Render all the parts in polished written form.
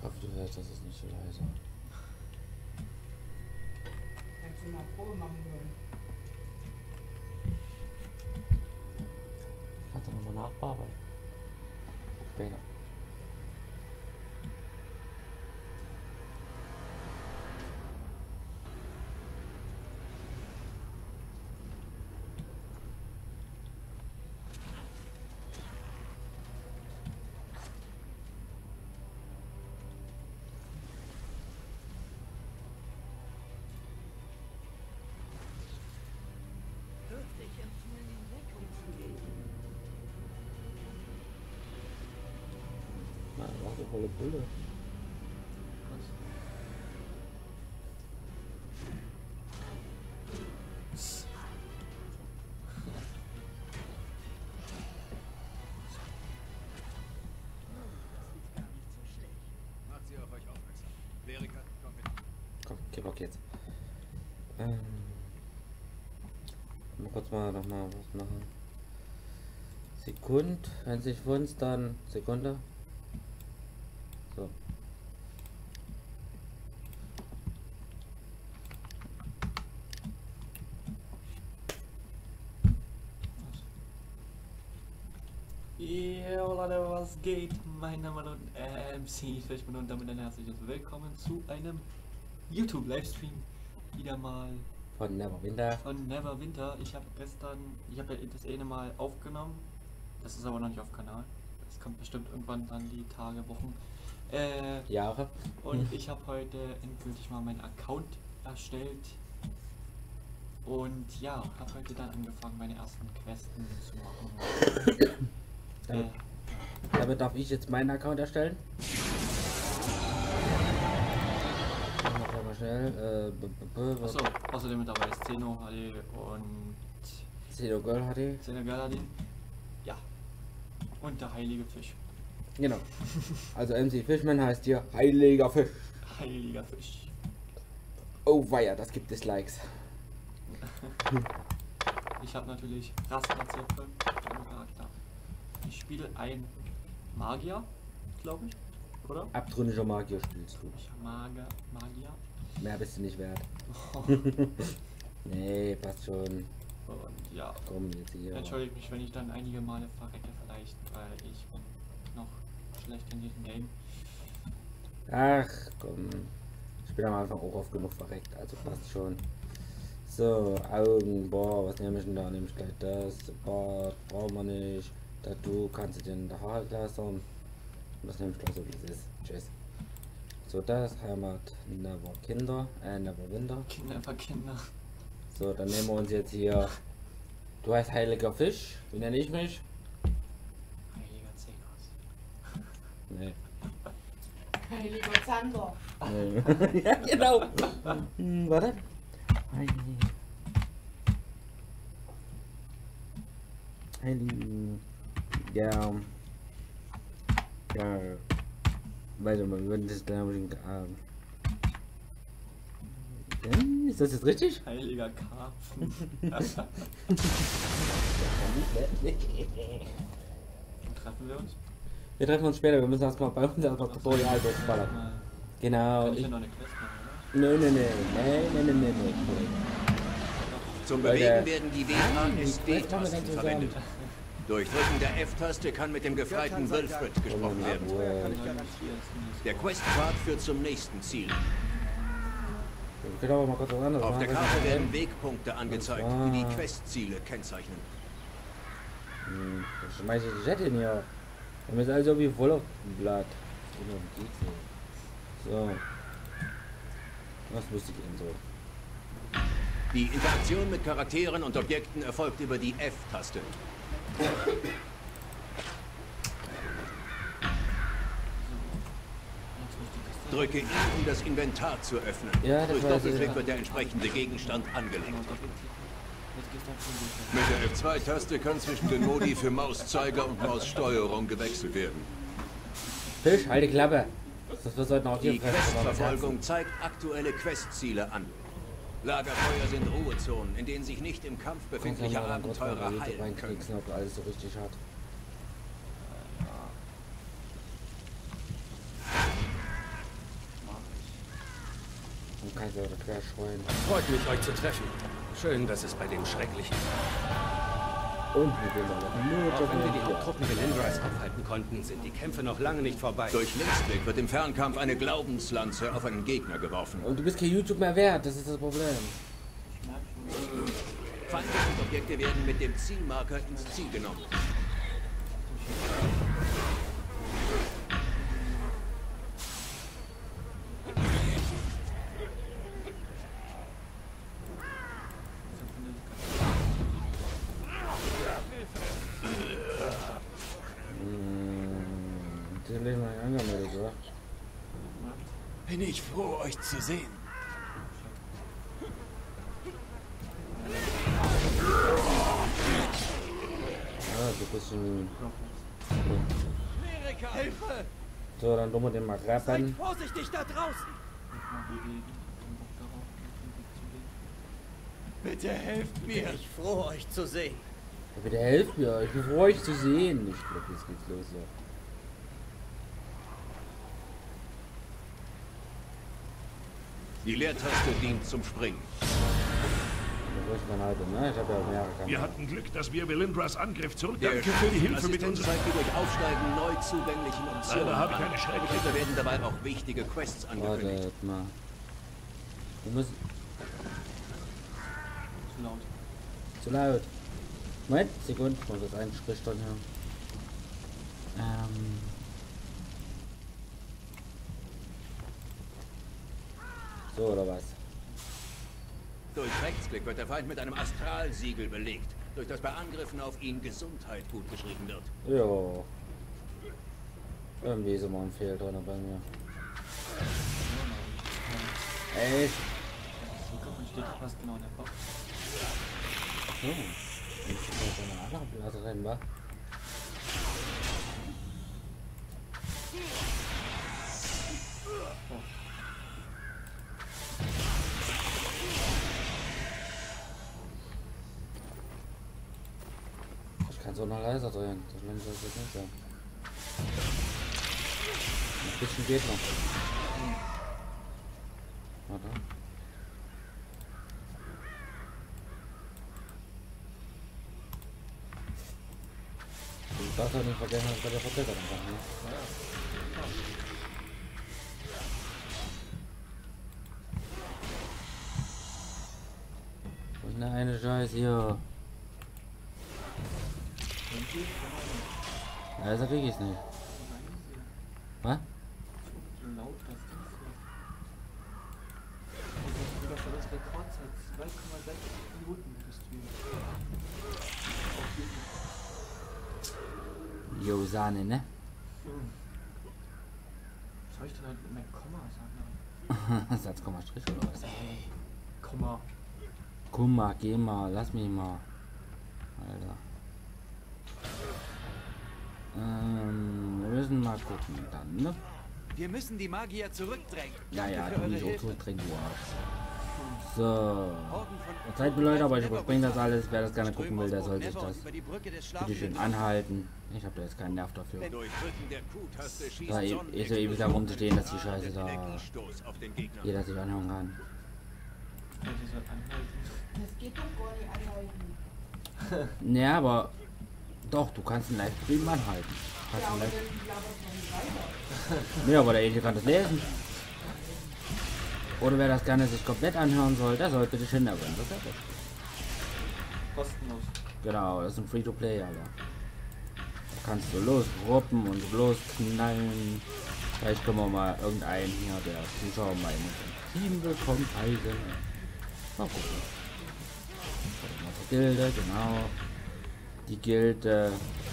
hoffe, du hörst, das ist nicht so leise. Hättest du mal Probe machen wollen. Kannst du nochmal nachbearbeiten? Später. Na, was für volle Pulle. Macht sie auf euch aufmerksam. Verika, komm mit. Komm, gib auch jetzt. Mal kurz noch mal was machen. Sekund, wenn sich wünscht, dann Sekunde. So. Ja, Leute, was geht? Mein Name ist MC Fischmann und damit ein herzliches Willkommen zu einem YouTube-Livestream. Wieder mal Von Neverwinter. von Neverwinter. Ich habe ja das eine Mal aufgenommen. Das ist aber noch nicht auf Kanal. Das kommt bestimmt irgendwann dann die Tage, Wochen. Jahre. Und ich habe heute endgültig mal meinen Account erstellt. Und ja, habe heute dann angefangen, meine ersten Questen zu machen. Damit darf ich jetzt meinen Account erstellen. Mal schnell. Achso, außerdem mit dabei ist Zeno HD und Zeno Girl HD. Zeno Girl HD. Ja. Und der heilige Fisch. Genau. Also MC Fishman heißt hier heiliger Fisch. Heiliger Fisch. Oh weia, das gibt Dislikes. Ich habe natürlich Rasterzirkel. Ich spiele ein Magier, glaube ich, oder? Abtrünniger Magier spielst du. Ich Magier. Mehr bist du nicht wert. Nee, passt schon. Und ja, Komm jetzt hier. entschuldigt mich, wenn ich dann einige Male verrecke vielleicht, weil ich bin noch schlecht in diesem Game. Ach komm. Ich bin am Anfang auch oft genug verreckt, also passt schon. So, Augen, boah, was nehme ich denn da? Nehme ich gleich das. Bart, brauchen wir nicht. Tattoo kannst du dir in der Haare glasern. Das nehme ich gleich so wie es ist. Tschüss. So, das Heimat Neverwinter. Kinder. So, dann nehmen wir uns jetzt hier. Du heißt heiliger Fisch. Wie nenne ich mich? Heiliger Zenos. Nee. Heiliger Zander. Nee. Ja, genau. Warte. Ja. Ja. Warte mal, wir würden das glaube ich. Ist das jetzt richtig? Heiliger Karpfen. Treffen wir uns? Wir treffen uns später, wir müssen erstmal bei uns erstmal Tutorial durchballern. Genau. Kann ich ja noch eine Quest machen, oder? Nee. Zum Weil Bewegen der- werden die Quest haben wir WASD-Tasten dann verwendet. Durch Drücken der F-Taste kann mit dem gefreiten Wilfred gesprochen werden. Der Questpfad führt zum nächsten Ziel. Wir können aber mal kurz was anderes Auf der machen. Karte werden Wegpunkte angezeigt, die die Questziele kennzeichnen. Ich meine, ich hätte ihn ja. Wir müssen also wie voll auf dem Blatt. So. Was wusste ich denn so? Die Interaktion mit Charakteren und Objekten erfolgt über die F-Taste. Drücke I, um das Inventar zu öffnen. Ja, das Durch weiß ich, Doppelklick ja. wird der entsprechende Gegenstand angelegt. Jetzt geht's dann schon Mit der F2-Taste kann zwischen den Modi für Mauszeiger und Maussteuerung gewechselt werden. Fisch, halt die Klappe. Wir sollten auch hier Die Questverfolgung zeigt aktuelle Questziele an. Lagerfeuer sind Ruhezonen, in denen sich nicht im Kampf befindliche Abenteurer heilen können. Ob du alles so richtig hat. Also, das wäre Schwein. Freut mich, euch zu treffen. Schön, dass es bei dem Schrecklichen. Und mit dem Auch wenn wir die Haupttruppen Belindras aufhalten konnten, sind die Kämpfe noch lange nicht vorbei. Durch Linksblick wird im Fernkampf eine Glaubenslanze auf einen Gegner geworfen. Und du bist kein YouTube mehr wert, das ist das Problem. Feindliche Objekte werden mit dem Zielmarker ins Ziel genommen. Angemeldet, oder? Bin ich froh, euch zu sehen. Ah, du bist ein... Hilfe! So, dann tun wir den mal rappen. Vorsichtig da draußen! Bitte helft mir! Bin ich froh, euch zu sehen. Ja, bitte helft mir, ich bin froh, euch zu sehen. Ich glaube, jetzt geht's los, ja. Die Leertaste dient zum Springen. Da ich dann halt, ne? Ich habe ja mehrere Kanäle. Wir hatten Glück, dass wir Belindras Angriff zurück. Der Danke für die Hilfe mit Assistent uns. zeigt die durch Aufsteigen neu zugänglichen Optionen. Leider habe ich an. eine Schreckliche. Da werden dabei auch wichtige Quests angekündigt. Wartet mal. Du musst... Zu laut. Zu laut. Moment, Sekunde, ich muss das einen Sprich dann hören. So, oder was? Durch Rechtsklick wird der Feind mit einem Astralsiegel belegt, durch das bei Angriffen auf ihn Gesundheit gut geschrieben wird. Jo. Irgendwie ist immer ein Fehl drin bei mir. Echt? Und steht fast genau in der Box. So. Ich muss eine andere Blase rein, wa? Ich kann es auch noch leiser drehen. So schlimm soll es jetzt nicht sein. Ein bisschen geht noch. Warte. Du darfst doch nicht vergessen, dass bei der Verkehrsordnung kommt, ne? Wo ist denn der eine Scheiß hier? Ja, das krieg ich's nicht. Was? So laut das Ding hier. Also sogar für das Rekordzeit 2,6 Minuten gestreamt. Jo, Sahne, ne? Was soll ich denn halt mit meinem Komma sagen? Satz, Komma, Strich oder was? Ey, Komma. Komm mal, geh mal, lass mich mal. Alter. Wir müssen mal gucken dann, ne? Wir müssen die Magier zurückdrängen. Ja, ja, du mich auch zurückdrängen, du Arsch. So. Verzeiht mir Leute, aber ich überspringe das alles. Wer das gerne gucken will, der soll sich das bitte schön anhalten. Ich habe da jetzt keinen Nerv dafür. Da ist ja ewig da rumzustehen, dass die Scheiße da jeder sich anhören kann. Also soll anhalten. Das geht doch gar nicht anhalten. Ja, aber doch, du kannst einen Livestream anhalten. Ja, aber dann labert man nicht weiter. Ja, aber der Edel kann das lesen. Oder wer das gerne sich komplett anhören soll, der soll bitte schön erwähnen. Das ist ja richtig. Kostenlos. Genau, das ist ein Free-to-Play, Alter. Da kannst du losruppen und losknallen. Vielleicht können wir mal irgendeinen hier, der Zuschauer mal in unserem Team willkommen heißen. Mal gucken. Gilde, genau. Die Gilde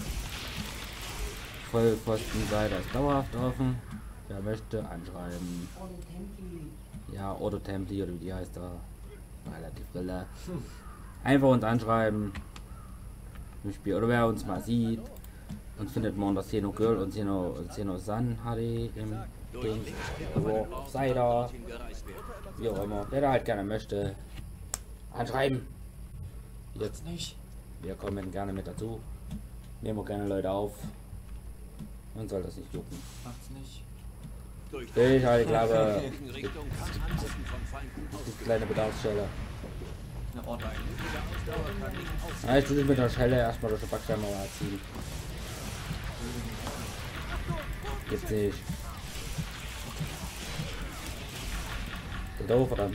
Vollpfostenseite ist dauerhaft offen. Wer möchte, anschreiben. Ohne Templi. Ja, Ordo Templi oder wie die heißt da. Relativ Brille. Einfach uns anschreiben. Im Spiel. Oder wer uns mal sieht. Uns findet man unter Xeno Girl und Xeno Sun HD im Ding. Also Seite. Wie auch immer. Wer da halt gerne möchte. Anschreiben. Jetzt Nicht. wir kommen gerne mit dazu. Nehmen wir gerne Leute auf. Man soll das nicht jucken. Macht's nicht. Durch Ich halt, ich glaube, die Richtung kann Anrücken von Feinden die kleine Bedarfsstelle. Eine Ordnung. Diese Ausdauer kann nicht Ja, ich tue mit der Schelle erstmal durch die Backsteinmauer ziehen. Gibt's nicht. Doof, verdammt.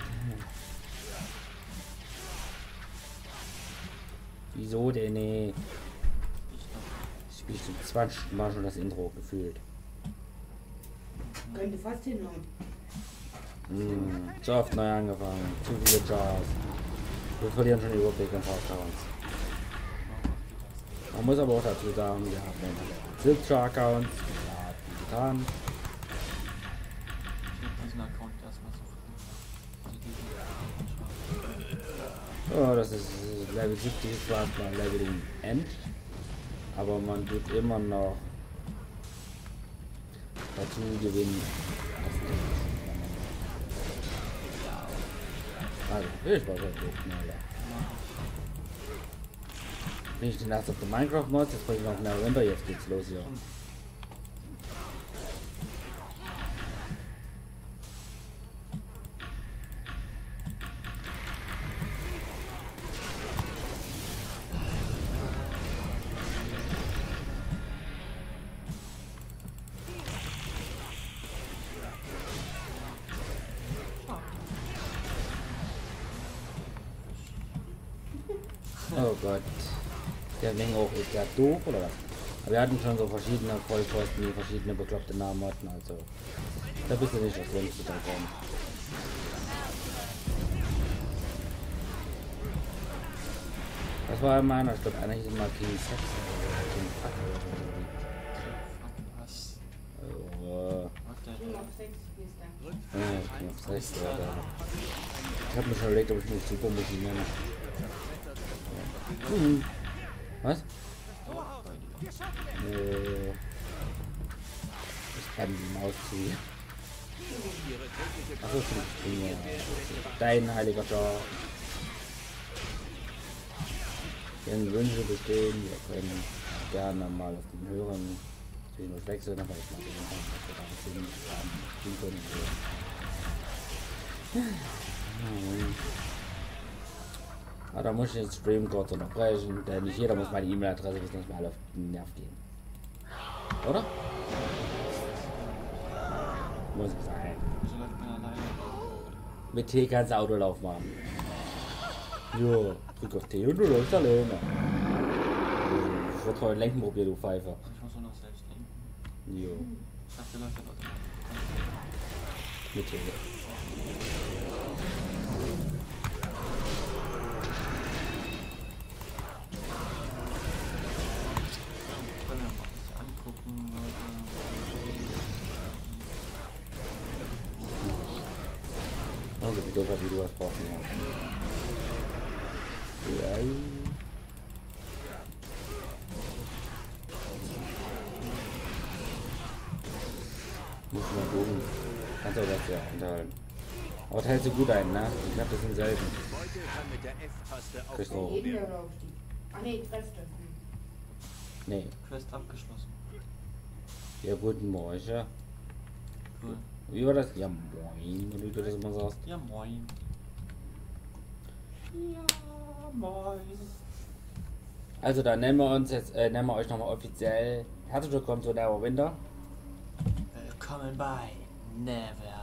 Wieso denn nee? Ich spiele zum 20. Mal schon das Intro gefühlt. Könnte fast hinhauen. Zu oft neu angefangen. Zu viele Jars. Wir verlieren schon den Überblick an Accounts. Man muss aber auch dazu sagen, wir haben 70 Accounts. Ja, viel getan. Ich will diesen Account erstmal suchen. Oh, das ist Level 70 ist zwar mal Leveling End, aber man tut immer noch dazu gewinnen. Also, ich war wirklich schneller. Bin ich den erst auf den Minecraft Mods, jetzt bringe ich noch mehr runter, jetzt geht's los hier. Oh Gott. Der Menge auch ist der doof oder was? Aber wir hatten schon so verschiedene Vollpfosten, die verschiedene bekloppte Namen hatten, also da bist du nicht das Schlimmste davon. Das war meiner, ich glaube einer hieß mal King Sex oder King Fuck oder so. Was? Oh, Was denn? King of Sex hieß der. ja, King of Sex oder. Ich habe mir schon überlegt, ob ich mich super muss ich nenne. Was? Ich kann die Maus ziehen. Achso, dein heiliger Jar. Wenn Wünsche bestehen, wir können gerne mal auf den höheren Stream wechseln, aber ich mache den Hand, dass wir da ziehen können. Ah, da muss ich den Stream kurz unterbrechen, denn nicht jeder muss meine E-Mail-Adresse wissen, dass wir alle auf den Nerv gehen. Oder? Muss ich sein. Wieso läuft man alleine? Mit T kannst du Autolauf machen. Jo, drück auf T und du läufst alleine. Ich würde heute lenken probieren, du Pfeifer. Ich muss nur noch selbst denken. Jo, Ich dachte, läuft der Leute. mit T. Können wir mal was angucken, Also wie doof, wie du was brauchst. Ja. Muss mal gucken. Kannst du das ja unterhalten. Aber das hält sich gut ein, ne? Ich glaube, das sind selten. Beute kann mit der F-Taste Kriegst du aufgehoben auch. Jeden werden. der Aufstieg. Ach nee, Kräfte. Nee. Quest abgeschlossen. Ja, guten Morgen. Cool. Wie war das? Ja, moin, wenn du das immer sagst. Ja, moin. Ja, moin. Also, dann nennen wir uns jetzt, nennen wir euch nochmal offiziell. Herzlich willkommen zu Neverwinter. Willkommen bei Neverwinter.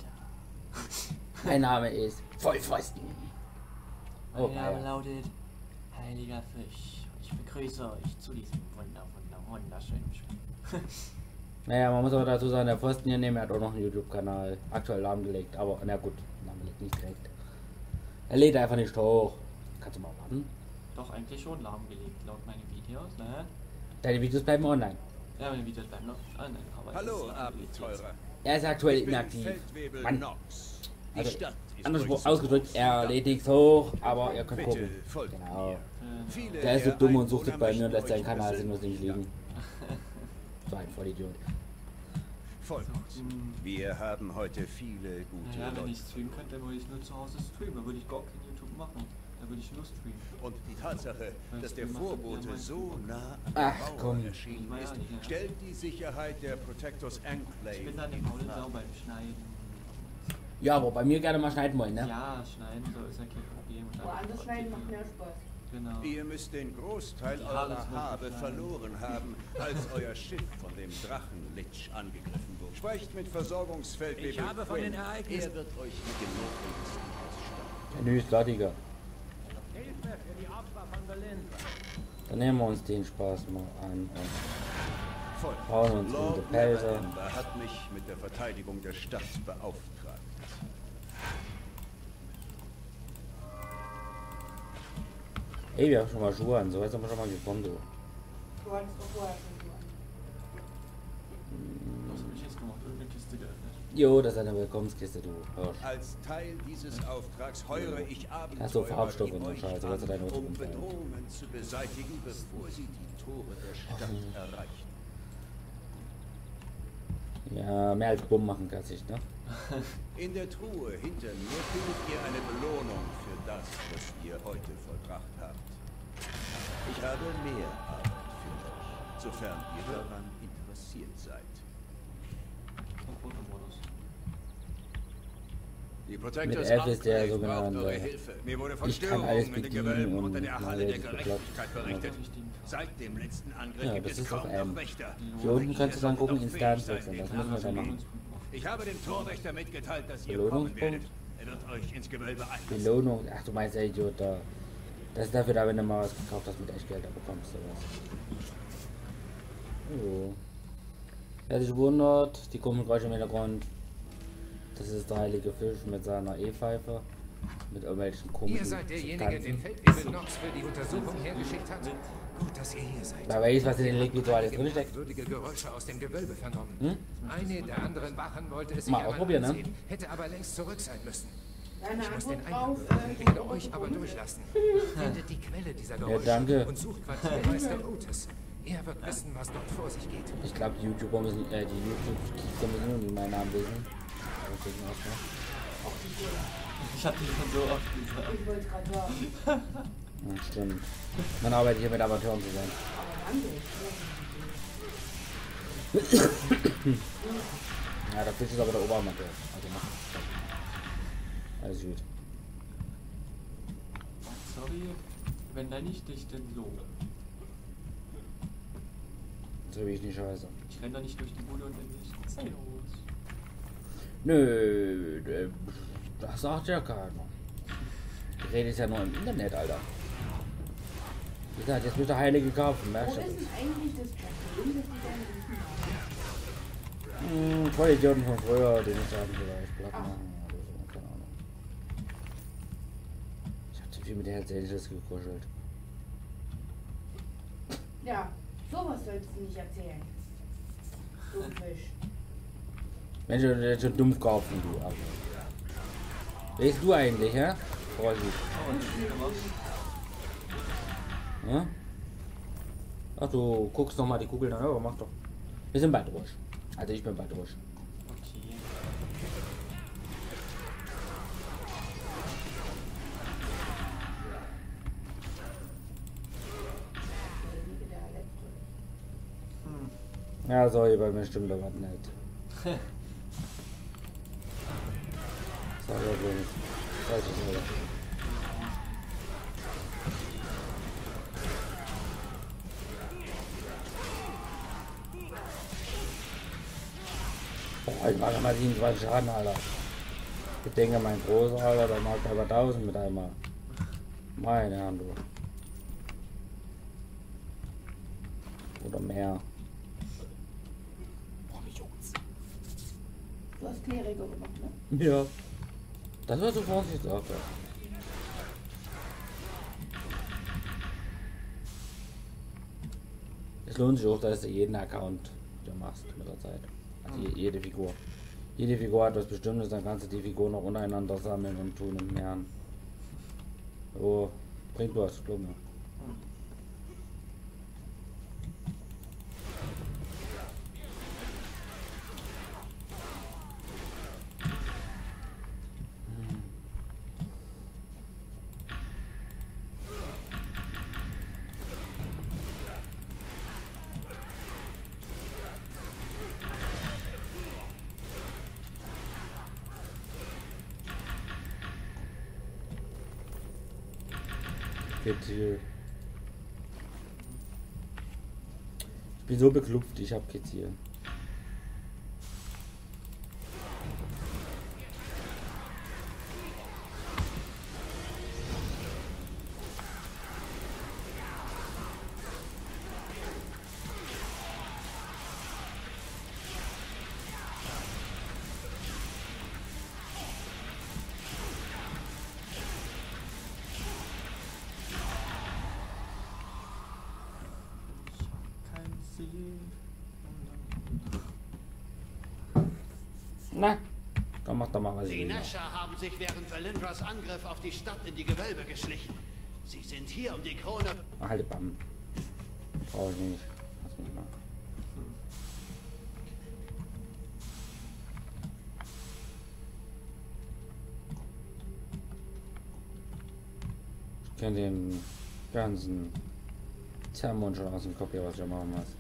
Mein Name ist Vollpfosten. Oh, Mein Name ja. lautet Heiliger Fisch. Ich begrüße euch zu diesem wunderschönen Spiel. Naja, man muss aber dazu sagen, der Pfosten hier neben hat auch noch einen YouTube-Kanal. Aktuell lahmgelegt, aber na gut, lahmgelegt nicht direkt. Er lädt einfach nicht hoch. Kannst du mal warten? Doch, eigentlich schon lahmgelegt, laut meinen Videos, ne? Deine Videos bleiben online. Ja, meine Videos bleiben noch online, aber... Hallo, das ist lahmgelegt jetzt. Abenteurer. Er ist aktuell Ich bin inaktiv. Feldwebel Mann. Nox. Die Also, Stadt ist anderswo durchsucht. ausgedrückt, er lädt nichts hoch, aber ihr könnt Bitte gucken. folgt Genau. mir. Viele Der ist so der dumm und sucht es Einwohner bei mir und möchten lässt seinen euch Kanal sinnlos persönlich nicht liegen. So ein Vollidiot. Folgt uns. Wir haben heute viele gute Naja, wenn Leute. ich streamen könnte, dann würde ich nur zu Hause streamen. Dann würde ich gar kein YouTube machen. Dann würde ich nur streamen. Und die Tatsache, dass der Vorbote so nah an Ach, der Mauer komm. erschienen Ich ist, weiß nicht, ja. stellt die Sicherheit der Protectors Ich Enclave bin dann in eine faule Frage. Sau beim Schneiden. Ja, aber bei mir gerne mal schneiden wollen, ne? Ja, schneiden, so ist ja kein Problem. Und dann Woanders schneiden macht mehr Spaß. Genau. Ihr müsst den Großteil Die Haare eurer sind Habe klein. verloren haben, als euer Schiff von dem Drachenlich angegriffen wurde. Sprecht mit Versorgungsfeldwebel Ich habe von den Quinn. Ereignissen- Er wird euch mit dem Notwendigsten ausstatten. Menü ist fertiger. Hilfe für die Opfer von Berlin. Dann nehmen wir uns den Spaß mal an. Folgt. Bauen uns Lord unsere Pelze. Neverember hat mich mit der Verteidigung der Stadt beauftragt. Ey, wir haben schon mal Schuhe an, so weit sind wir schon mal gekommen, du. Du hattest doch vorher schon so an. Was habe ich jetzt gemacht? Irgendeine Kiste geöffnet. Jo, das ist eine Willkommenskiste, du Hirsch. Als Teil dieses Auftrags heure ich Abenteurer Hast du Farbstoffe wie und so euch Scheiße, was hat deine an, Mutter um gefallen? Bedrohungen zu beseitigen, bevor sie die Tore der Stadt erreichen. Ja, mehr als Bumm machen kann sich, ne? In der Truhe hinter mir findet ihr eine Belohnung für das, was ihr heute vollbracht habt. Ich habe mehr Arbeit für euch, sofern ihr daran interessiert seid. Und Fotomodus. Die Mit Protectors F ist der Enclave braucht sogenannte, eure Hilfe. Mir wurde von ich kann alles Störungen in den bedienen Gewölben und unter der mal Halle der richtig Gerechtigkeit geklappt. berichtet. Richtigen Kram. Seit dem letzten Angriff Ja, gibt das es ist auch kaum M. noch Wächter. Hier unten kannst du dann gucken, Ihr Instanz solltet doch wechseln, das fähig müssen wir sein, dann machen. Ich habe dem Torwächter mitgeteilt, dass ihr Belohnungspunkt? kommen werdet. Er wird euch ins Gewölbe einlassen. Belohnung, ach du meinst, der Idiot da. Das ist dafür da, wenn du mal was gekauft hast mit Echtgeld, da bekommst du was. Jo. Wer sich wundert, die komischen Geräusche im Hintergrund, das ist der heilige Fisch mit seiner E-Pfeife, mit irgendwelchen komischen Ihr seid derjenige, den Substanzen. Feldwebel Nox für die Untersuchung hergeschickt hat. Gut, dass ihr hier seid. Da weiß, was in den Liquid alles Einige drinsteckt. merkwürdige Geräusche aus dem Gewölbe vernommen. Hm? Eine der anderen Wachen wollte es sich Mal einmal ausprobieren, ne? ansehen, hätte aber längst zurück sein müssen. Deine Ich muss den Antwort drauf, Eingang öffnen, werde euch aber durchlassen. Findet die Quelle dieser Geräusche danke. und sucht Quartiermeister Otis. Er wird wissen, was dort vor sich geht. Ich glaube, die YouTuber müssen, die YouTube-Kiezer müssen nur nicht meinen Namen wissen. Aber ich denke auch, ne? Ich hab die schon so oft gesagt. Ich wollte gerade sagen. Ja, stimmt. Man arbeitet hier mit Amateuren zusammen. Ja, der Fisch ist aber der Oberamateur. Also macht alles gut. Sorry, wenn nenne ich dich denn so? So wie ich nicht scheiße. Ich renne da nicht durch die Bude und nenne dich Zeus. Nö, das sagt ja keiner. Die Rede ist ja nur im Internet, Alter. Wie gesagt, jetzt wird der Heilige kaufen, Wo merkst ist du? denn eigentlich das Problem, dass die deine Riefen haben? Voll Idioten von früher, den ich sagen vielleicht platt machen oder so, keine Ahnung. Ich hab zu viel mit der Hells Angels gekuschelt. Ja, sowas sollst du nicht erzählen. Du Fisch. Mensch, du bist schon dumm kaufen, du. Aber. Wer bist du eigentlich, hä? Vorsicht. Oh, was hast du gemacht? Ja? Ach, du guckst noch mal die Kugel an, aber mach doch. Wir sind bald durch. Also ich bin bald durch. Okay. Der letzte. Ja, sorry, bei mir stimmt da was nicht. Sorry, übrigens. Falsches Alter. Boah, ich mache mal 27 Schaden, Alter. Ich denke, mein großer, Alter, der macht aber 1000 mit einmal. Meine Herren, du. Oder mehr. Du hast Kleriker gemacht, ne? Ja. Das war so Vorsichtssache. Es lohnt sich auch, dass du jeden Account wieder machst mit der Zeit. Also jede Figur. Jede Figur hat was Bestimmtes, dann kannst du die Figur noch untereinander sammeln und tun und mehren. So, bringt was, glaub mir. kein Ziel. Ich bin so beklopft, ich hab kein Ziel. Kein Ziel. Na, dann mach doch mal was ich Die will. Nescher haben sich während Valindras Angriff auf die Stadt in die Gewölbe geschlichen. Sie sind hier, um die Krone... Ach, halt, Bam. Brauch ich nicht. Lass mich mal. Ich kann den ganzen Zermond schon aus dem Kopf hier, was ich machen muss.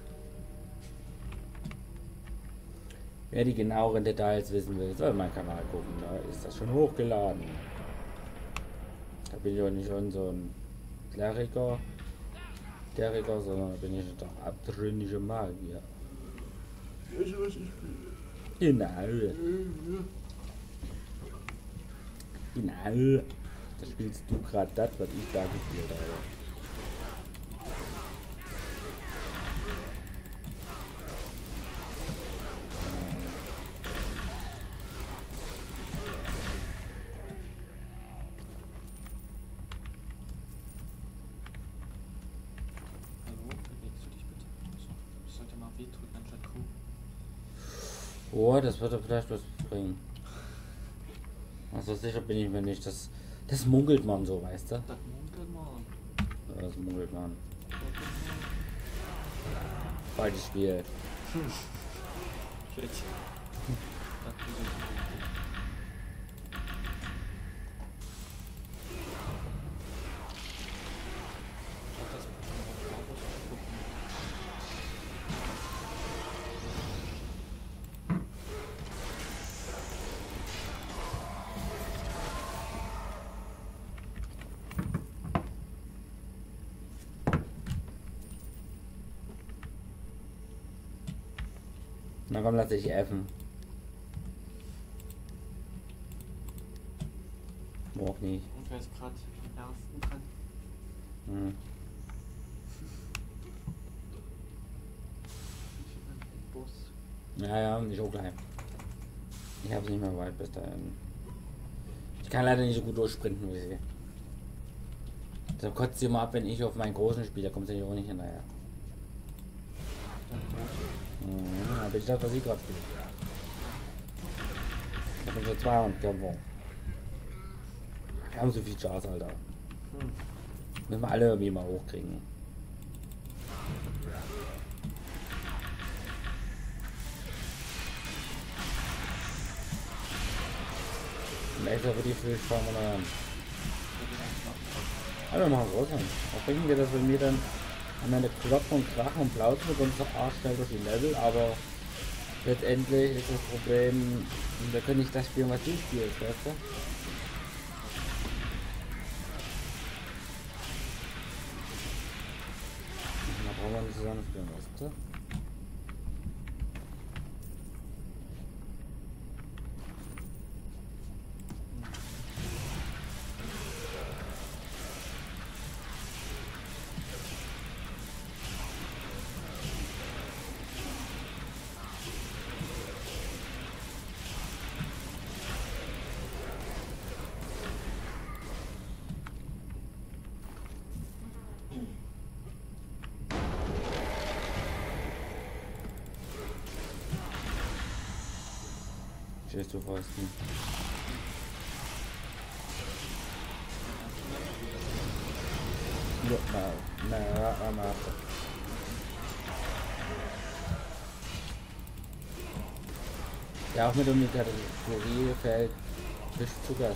Wer die genaueren Details wissen will, soll meinen Kanal gucken. Da ist das schon hochgeladen. Da bin ich auch nicht schon so ein Kleriker, sondern da bin ich der abtrünnige Magier. Genau. Genau. Da spielst du gerade das, was ich da gespielt habe. Hallo, bewegst du dich bitte? So, ich sollte mal W drücken anstatt Q. Oh, das wird doch vielleicht was bringen. Also sicher bin ich mir nicht. Das munkelt man so, weißt du? Das munkelt man. Ja, das munkelt man. Falsches Spiel. Shit. Das ist Na komm, lass dich effen. Auch nicht. Und wer ist gerade am ersten dran? Hm. Bus. Ja, ich auch gleich. Ich hab's nicht mehr weit bis dahin. Ich kann leider nicht so gut durchsprinten wie sie. Deshalb kotzt sie immer ab, wenn ich auf meinen großen spiele, da kommt sie auch nicht hinterher. Aber ich dachte, was sie gerade spielt. Ich hab so 200 Kämpfer. Wir haben so viel Chance, Alter. Müssen wir alle irgendwie mal hochkriegen. Und extra für die Pflicht fahren wir noch an. Also machen wir raus. Was bringen wir das, wenn wir dann am Ende kloppen und krachen und plauzen mit unserer Arschstelle durch die Level, aber letztendlich ist das Problem, wir können nicht das spielen, was du spielst, weißt du? Da brauchen wir nicht zusammen spielen, weißt du? Stehst du Fäusten? Ja, na. Ja, auch mit um die Kategorie fällt Fisch zu Gast.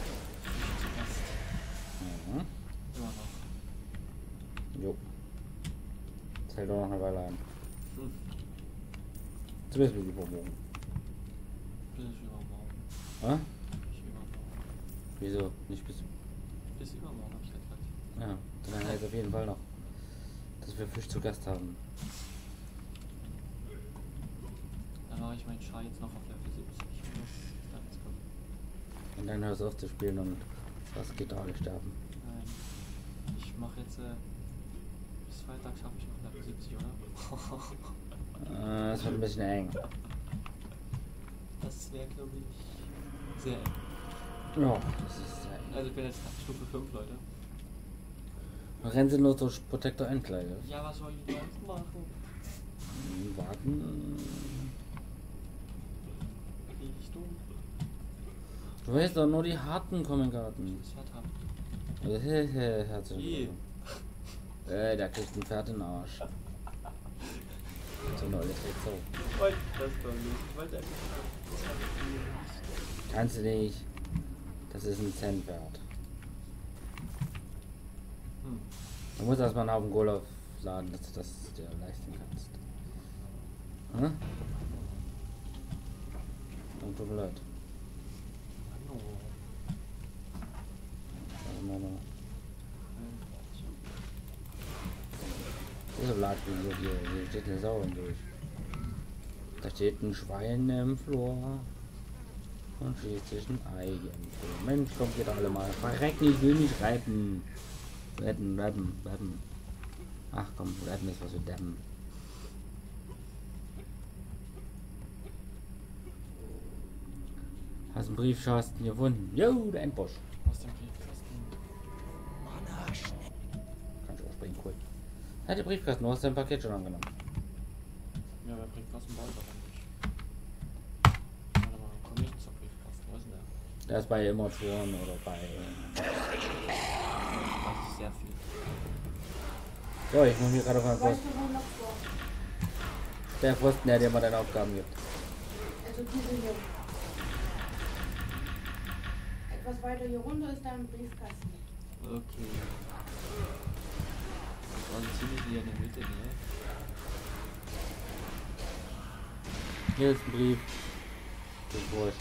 Mhm. Immer noch. Jo. Das hält auch noch eine Weile an. Hm. Zumindest bis übermorgen. Bis übermorgen. Hä? Bis übermorgen. Wieso? Nicht bis. Bis übermorgen hab ich gesagt. Ja, dann heißt auf jeden Fall noch, dass wir Fisch zu Gast haben. Dann mache ich meinen Schar jetzt noch auf Level 70. Dann ist gut. Und dann hörst du auf zu spielen und das geht alle sterben. Nein. Ich mache jetzt bis Freitag schaffe ich noch Level 70, oder? Das wird ein bisschen eng. Das wäre, glaube ich, sehr eng. Ja, das ist sehr eng. Also ich bin jetzt Stufe 5, Leute. Rennen Sie nur durch Protector Endkleider. Ja, was soll ich sonst machen? Warten. Ich dumm. Du weißt doch nur die harten Kommengarten. Das hat haben. Herzlich willkommen. Der kriegt ein Pferd in den Arsch. So neulich so. Ich wollte das doch nicht. Ich wollte einfach. Kannst du nicht. Das ist ein Cent wert. Du musst erstmal einen Haufen Kohle aufladen, dass du das dir leisten kannst. Hm? Und tut mir leid. Hallo. Also Mama. Diese Blattwiese hier steht eine Sau durch. Da steht ein Schwein im Flur. Und schießt sich ein Ei im Flur. Mensch, kommt ihr alle mal. Verrecken, ich will nicht reiten. Rappen. Ach komm, Rappen ist was für Deppen. Hast einen Briefkasten gefunden? Jo, der Endbosch. Aus dem Briefkasten. Kann ich überspringen, cool. Hat der Briefkasten, du hast dein Paket schon angenommen. Ja, wer Briefkasten baut aber nicht. Warte mal, komm nicht zum Briefkasten. Wo ist denn der? Der ist bei Emotionen oder bei... Das ist sehr viel. So, ich muss hier gerade auf meinen Weißt Posten. du, wo noch vor? Der Pfosten, der dir mal deine Aufgaben gibt. Also diese hier. Etwas weiter hier runter ist da ein Briefkasten. Okay. Das war ziemlich hier in der Mitte, ne? Hier ist ein Brief. Das ist wurscht.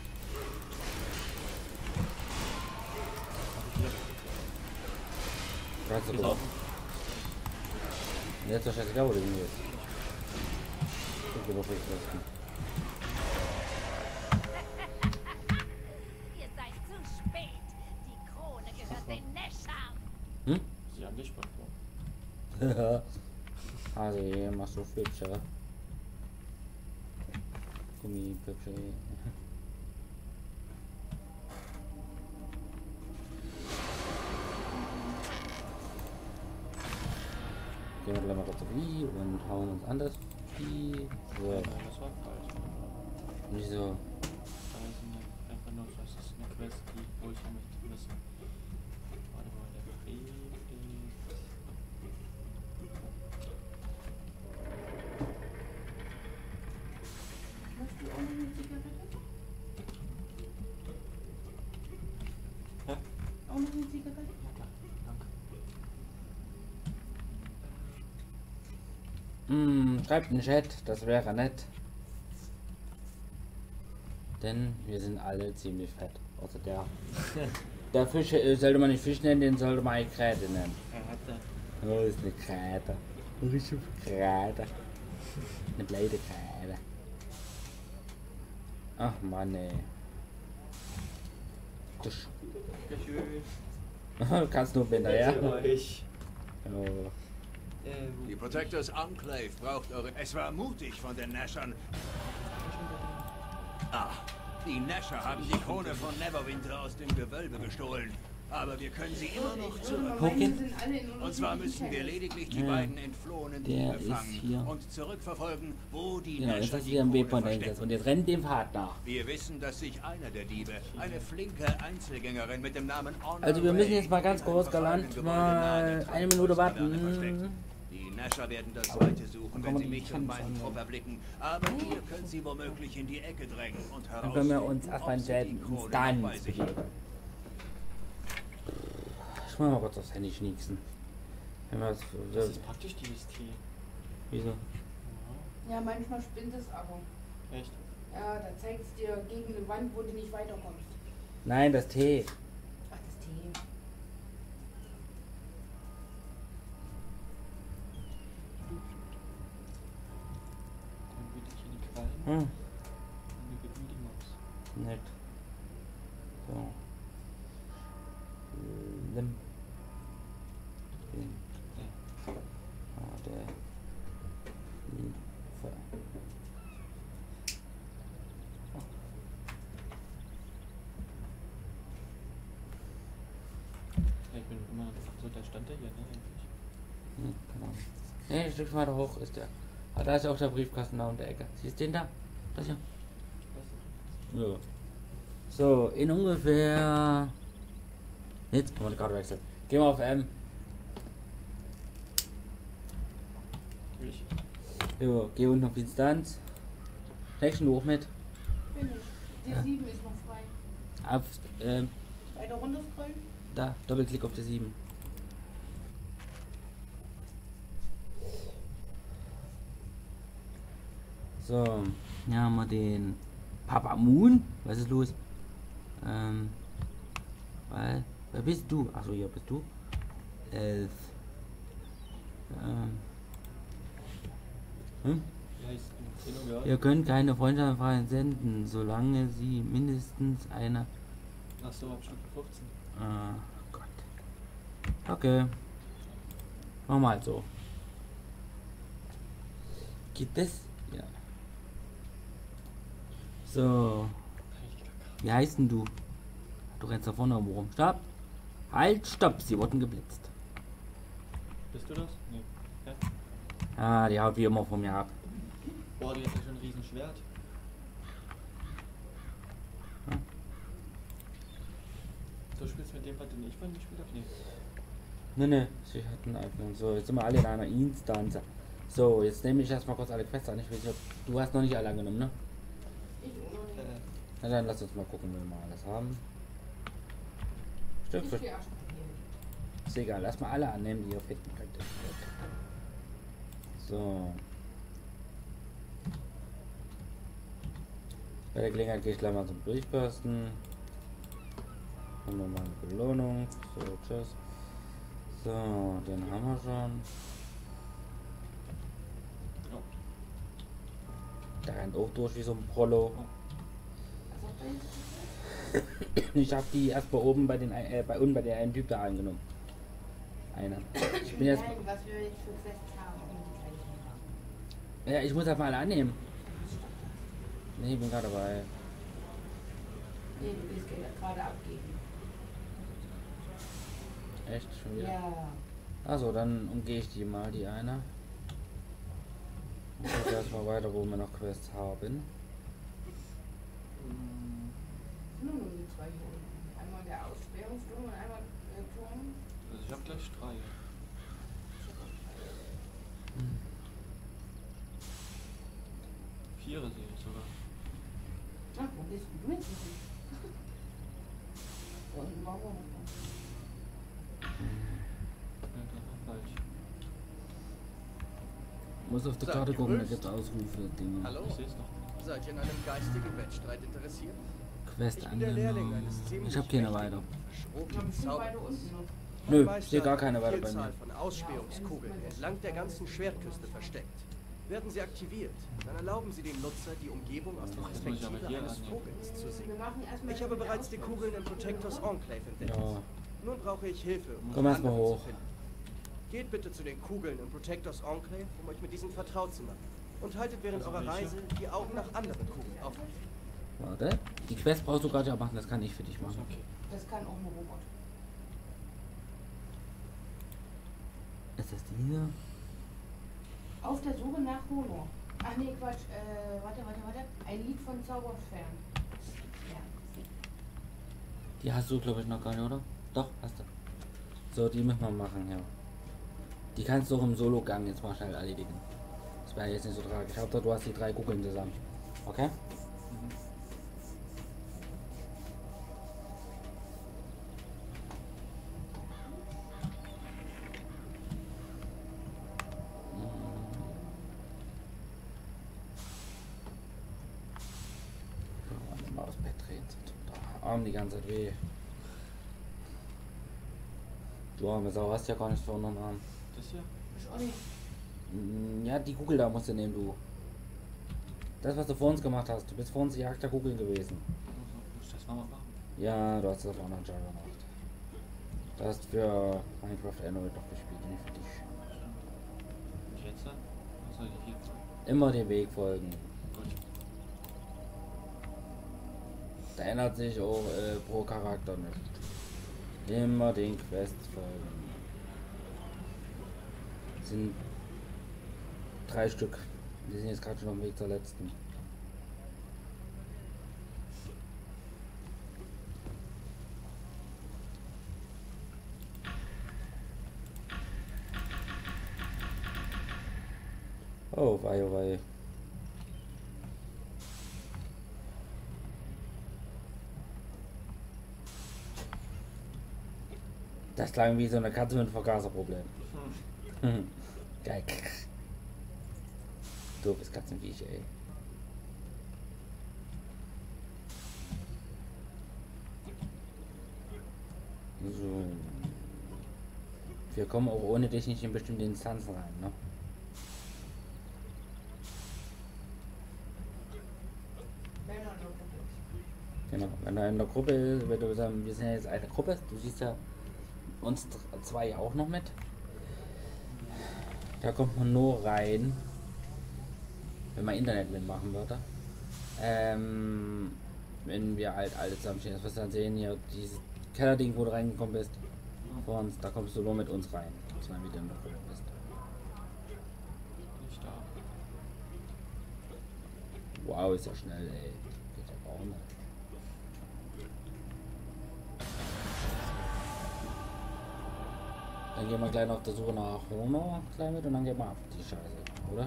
Kannst du Ist gucken. offen. Jetzt ist doch scheißegal, wo du hingehst. Ich will doch Briefkasten. Ihr seid zu spät. Die Krone gehört den Neschern. Hm? Sie haben dich bekommen. Also, hier machst du Flipscher. Gummi, Pöpsche. Gehen wir gleich mal kurz auf I und hauen uns an das Vieh. So, Nein, das war falsch. wieso? Da ist einfach nur, das ist eine Quest, die wo ich noch nicht wissen. Warte mal, der Brief ist. Möchtest du auch noch eine Zigarette? Hä? Auch noch eine Zigarette? Ja, klar, danke. Schreibt einen Chat, das wäre nett. Denn wir sind alle ziemlich fett. Außer der. Der Fisch sollte man nicht Fisch nennen, den sollte man eine Kräte nennen. Oh, ist eine Kräte. Eine richtige Kräte. Eine blöde Kräte. Ach Mann, ey. Dusch. Du kannst nur Binder, ja? euch. Oh. Die Protectors Enclave braucht eure... Es war mutig von den Nashern. Ah, die Nasher haben die Krone von Neverwinter aus dem Gewölbe gestohlen. Aber wir können sie immer noch zurück. Meine sind alle in Und zwar müssen wir lediglich die beiden entflohenen Der Diebe ist fangen hier. und zurückverfolgen, wo die Genau, jetzt Nasher hast du die wieder ein Krone Waypoint eingesetzt verstecken. und jetzt rennt dem Pfad nach. Wir wissen, dass sich einer der Diebe, eine flinke Einzelgängerin mit dem Namen Honor Also wir müssen Ray, jetzt mal ganz in einem kurz verfallenen galant Gebäude mal nahe der eine Minute Treibhauskamerne warten. versteckt. Die Nasher werden das Weite suchen, wenn kann sie man mich die und Chance meinen annehmen. Trupp erblicken. Aber ihr könnt sie womöglich in die Ecke drängen und Dann können wir uns herausfinden, erstmal ob sie die Krone noch Instanz bei sich begeben. haben. Ich muss mal kurz aufs Handy schnieksen. Wenn wir Das ist praktisch dieses Tee. Wieso? Ja, manchmal spinnt es aber. Echt? Ja, da zeigt es dir gegen eine Wand, wo du nicht weiterkommst. Nein, das Tee. Ach, das Tee. Hm, Mir geht nur die Maus. nett. So. Nimm. Den. Ah, der. Liefer. Ja, ich bin immer. So, der stand der hier, ne? Eigentlich. Genau. Ne, ein Stück weiter hoch ist der. Ah, da ist auch der Briefkasten da in der Ecke. Siehst du den da? Das hier. Ja. So, in ungefähr. Jetzt kann man die Karte wechseln. Gehen wir auf M. Ich. Jo, geh unten auf Instanz. Steckst du hoch mit. Bin ich. Die 7 ist noch frei. Auf, Weiter runter scrollen. da, Doppelklick auf die 7. So, hier haben wir den Papa Moon. Was ist los? Wer bist du? Achso, hier bist du. 11. Wie heißt Empfehlung, ja? Ihr könnt keine Freundschaftsanfragen senden, solange sie mindestens eine. Achso, ab Stufe 15. Ah, Gott. Okay. Machen wir halt so. Geht das? Ja. So. Wie heißt denn du? Du rennst da vorne irgendwo rum. Stopp! Halt, stopp! Sie wurden geblitzt. Bist du das? Nee. Ja? Ah, die haut wie immer von mir ab. Boah, die hat ja schon ein riesen Schwert. Hm? So spielst du mit dem, was den ich vorhin gespielt habe? Ne, Nee. ne, sie hatten einen. So, jetzt sind wir alle in einer Instanz. So, jetzt nehme ich erstmal kurz alle Quests an. Ich weiß nicht, du hast noch nicht alle angenommen, ne? Ich noch nicht. Na dann lass uns mal gucken, wenn wir alles haben. Stück für Ich geh erst mal hier. Ist egal, lass mal alle annehmen, die auf hinten praktisch. So. Bei der Gelegenheit gehe ich gleich mal zum Briefkasten. Haben wir mal eine Belohnung. So, tschüss. So, den haben wir schon. Der rennt auch durch wie so ein Prollo. Ich habe die erst bei oben bei den bei unten bei der einen Typ da angenommen. Einer. Ich bin jetzt. Nein, was wir jetzt für Quests haben, um die gleichen haben. Ja, ich muss halt mal alle annehmen. Nee, ich bin gerade dabei. Nee, du willst gerade abgeben. Echt schon wieder? Ja. Also dann umgehe ich die mal, die eine. Und gucke erstmal weiter, wo wir noch Quests haben. Nur die zwei hier unten. Einmal der Aussperrungsturm und einmal der Turm. Also ich hab gleich 3. Vierer sehe ich sogar. Ach, wo bist du jetzt? Und warum? Ja, dann auch falsch. Muss auf der Seid Karte ihr gucken, da grüßt? gibt es Ausrufe, Dinge. Hallo? Ich sehe es noch. Seid ihr in einem geistigen Wettstreit interessiert? Quest Ich bin der Lehrling angenommen. eines ziemlich Ich habe keine mächtigen, weiter. Ja, verschrobenen bestimmt weiter Zauberers. unten noch. Nö, Mein ich sehe gar Meister keine hat weiter eine bei Vielzahl mir. von Ausspähungskugeln entlang der ganzen Schwertküste versteckt. Werden sie aktiviert, dann erlauben sie dem Nutzer, die Umgebung aus der Das muss ich aber Perspektive hier eines annehmen. Vogels zu Wir sehen. machen erstmal Ich habe bereits die Kugeln im Protectors Enclave entdeckt. Ja. Nun brauche ich Hilfe, um Komm erst mal andere hoch. zu finden. Geht bitte zu den Kugeln im Protectors Enclave, um euch mit diesen vertraut zu machen. Und haltet während Also eurer welche? Reise die Augen nach anderen Kugeln offen. Warte. Die Quest brauchst du gerade ja machen, das kann ich für dich machen. Okay. Das kann auch ein Robot. Ist das die hier? Auf der Suche nach Honor. Ach nee, Quatsch. Warte. Ein Lied von Zauberfern. Ja. Die hast du, glaube ich, noch gar nicht, oder? Doch, hast du. So, die müssen wir machen, ja. Die kannst du auch im Solo-Gang jetzt mal schnell erledigen. Das wäre jetzt nicht so tragisch. Hauptsache, du hast die 3 Kugeln zusammen. Okay? Mal aufs Bett drehen. Arm die ganze Zeit weh. Du arme Sau, hast ja gar nichts für unseren Arm. Das hier? Ich auch nicht. Ja, die Kugel da musst du nehmen, du. Das, was du vor uns gemacht hast. Du bist vor uns die Jagd der Kugeln gewesen. Muss ich das mal machen? Ja, du hast das auf anderen Channel gemacht. Du hast für Minecraft erneut noch gespielt, nicht für dich. Und jetzt? Was soll ich hier folgen? Immer dem Weg folgen. Gut. Da ändert sich auch pro Charakter nicht. Immer den Quests folgen. Das sind 3 Stück. Die sind jetzt gerade schon auf dem Weg zur letzten. Oh wei, oh wei. Das klang wie so eine Katze mit Vergaserproblem. Geil. Doofes Katzenviech, ey. So. Wir kommen auch ohne dich nicht in bestimmte Instanzen rein, ne? Genau, wenn er in der Gruppe ist, wenn du sagen, wir sind ja jetzt eine Gruppe, du siehst ja uns 2 auch noch mit. Da kommt man nur rein, wenn man Internet mitmachen würde. Wenn wir halt alle zusammenstehen, das wirst du dann sehen, hier dieses Kellerding, wo du reingekommen bist, vor uns, da kommst du nur mit uns rein, dass du dann wieder in der Gruppe bist. Nicht da. Wow, ist ja schnell, ey. Geht ja auch nicht. Dann gehen wir gleich noch auf der Suche nach Honor gleich mit und dann gehen wir ab die Scheiße, oder?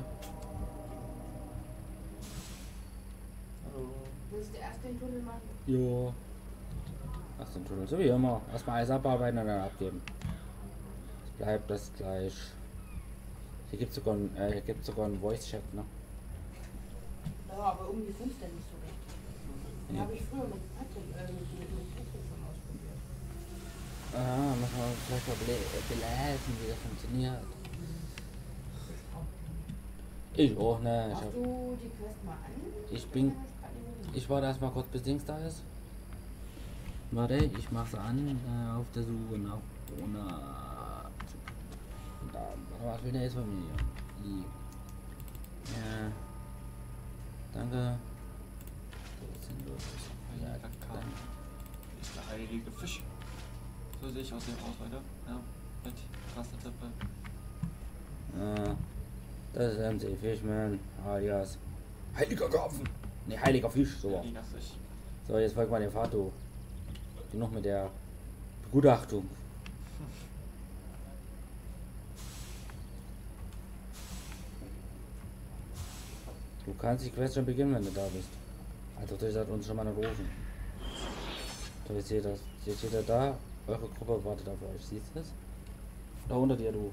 Hallo. Willst du erst den Tunnel machen? Jo. Ach, den Tunnel, so wie immer. Erstmal alles abarbeiten und dann abgeben. Es bleibt das gleich. Hier gibt es sogar, sogar einen Voice-Chat, ne? Ja, aber irgendwie funktioniert nicht so richtig. Den Ja. habe ich früher mit Patrick schon ausprobiert. Ah, müssen wir vielleicht mal belesen, wie das funktioniert. Ich auch, ne? Machst du die Quest mal an? Ich warte erstmal kurz, bis Dings da ist. Warte, ich mach's an, auf der Suche nach Honor. Und da, was will der jetzt von mir? Ja. Danke. So, was sind los? Ja, Heiliger Kahn. Ist der heilige Fisch. So sehe ich aus dem aus, Leute. Ja, mit krasser Tippe. Das ist MC Fishman, alias Heiliger Karpfen. Ne, Heiliger Fisch, so. Heiliger Fisch. So, jetzt folgt mal dem Fato. Noch mit der Begutachtung. Du kannst die Quest schon beginnen, wenn du da bist. Also das hat uns schon mal gerufen. So, jetzt seht das. Jetzt steht er da. Eure Gruppe wartet auf euch. Siehst du das? Da unter dir, du.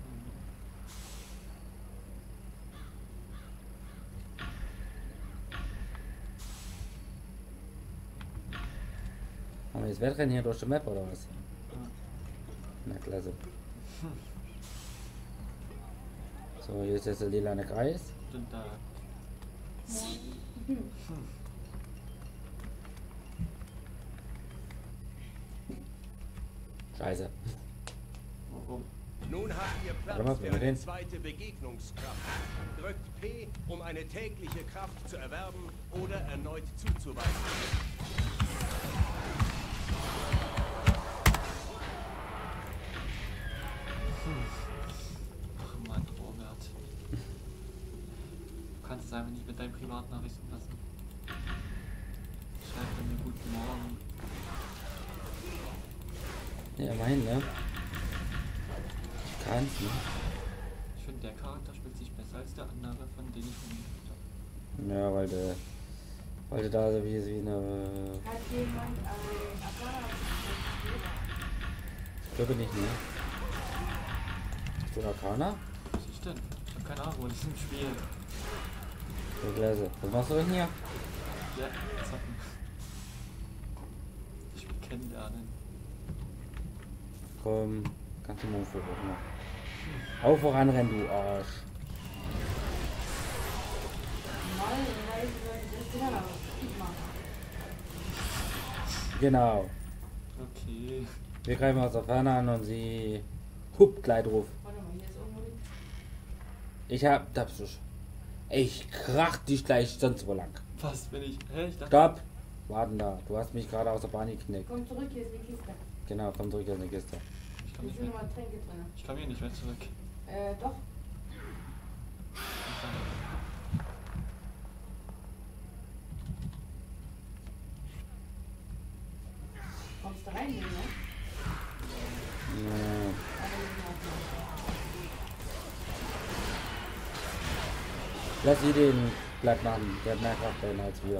Haben wir jetzt Wettrennen hier durch die Map oder was? Na klasse. So, hier ist jetzt der lilane Kreis. Stimmt da. Scheiße. Warum? Nun habt ihr Warte mal, Platz wir für eine reden. zweite Begegnungskraft. Drückt P, um eine tägliche Kraft zu erwerben oder erneut zuzuweisen. Ach Mann, Robert. Du kannst es einfach nicht mit deinen Privatnachrichten lassen. Schreib mir guten Morgen. Ja, immerhin, ne? Kannst, ne? Ich finde, der Charakter spielt sich besser als der andere, von denen ich umgebracht habe. Ja, weil du da so wie eine. Hat jemand ein Apparat? Ich glaube nicht, ne? Bist du Arcana? Was ist denn? Ich habe keine Ahnung, wo das im Spiel. So klasse. Was machst du denn hier? Ja, zocken. Ich will kennenlernen. Komm, kannst du mal Foto machen. Auf voranrennen, du Arsch. Nein, welche Leute das ja, ich mache. Genau. Okay. Wir greifen aus der Ferne an und sie hupt gleich drauf. Warte mal, hier ist irgendwo die... Ich krach dich gleich sonst wo lang. Was, wenn ich... Hä? Ich dachte... Stopp! Warten da. Du hast mich gerade aus der Bahn geknickt. Komm zurück, hier ist die Kiste. Genau, komm zurück in die Kiste. Ich Hier komm nicht sind mehr. nochmal Tränke drin. Ich komm hier nicht mehr zurück. Doch. Kommst du rein, ne? Ja. Aber nicht mehr. Lass sie den Blatt machen. Der hat mehr Kraft als wir.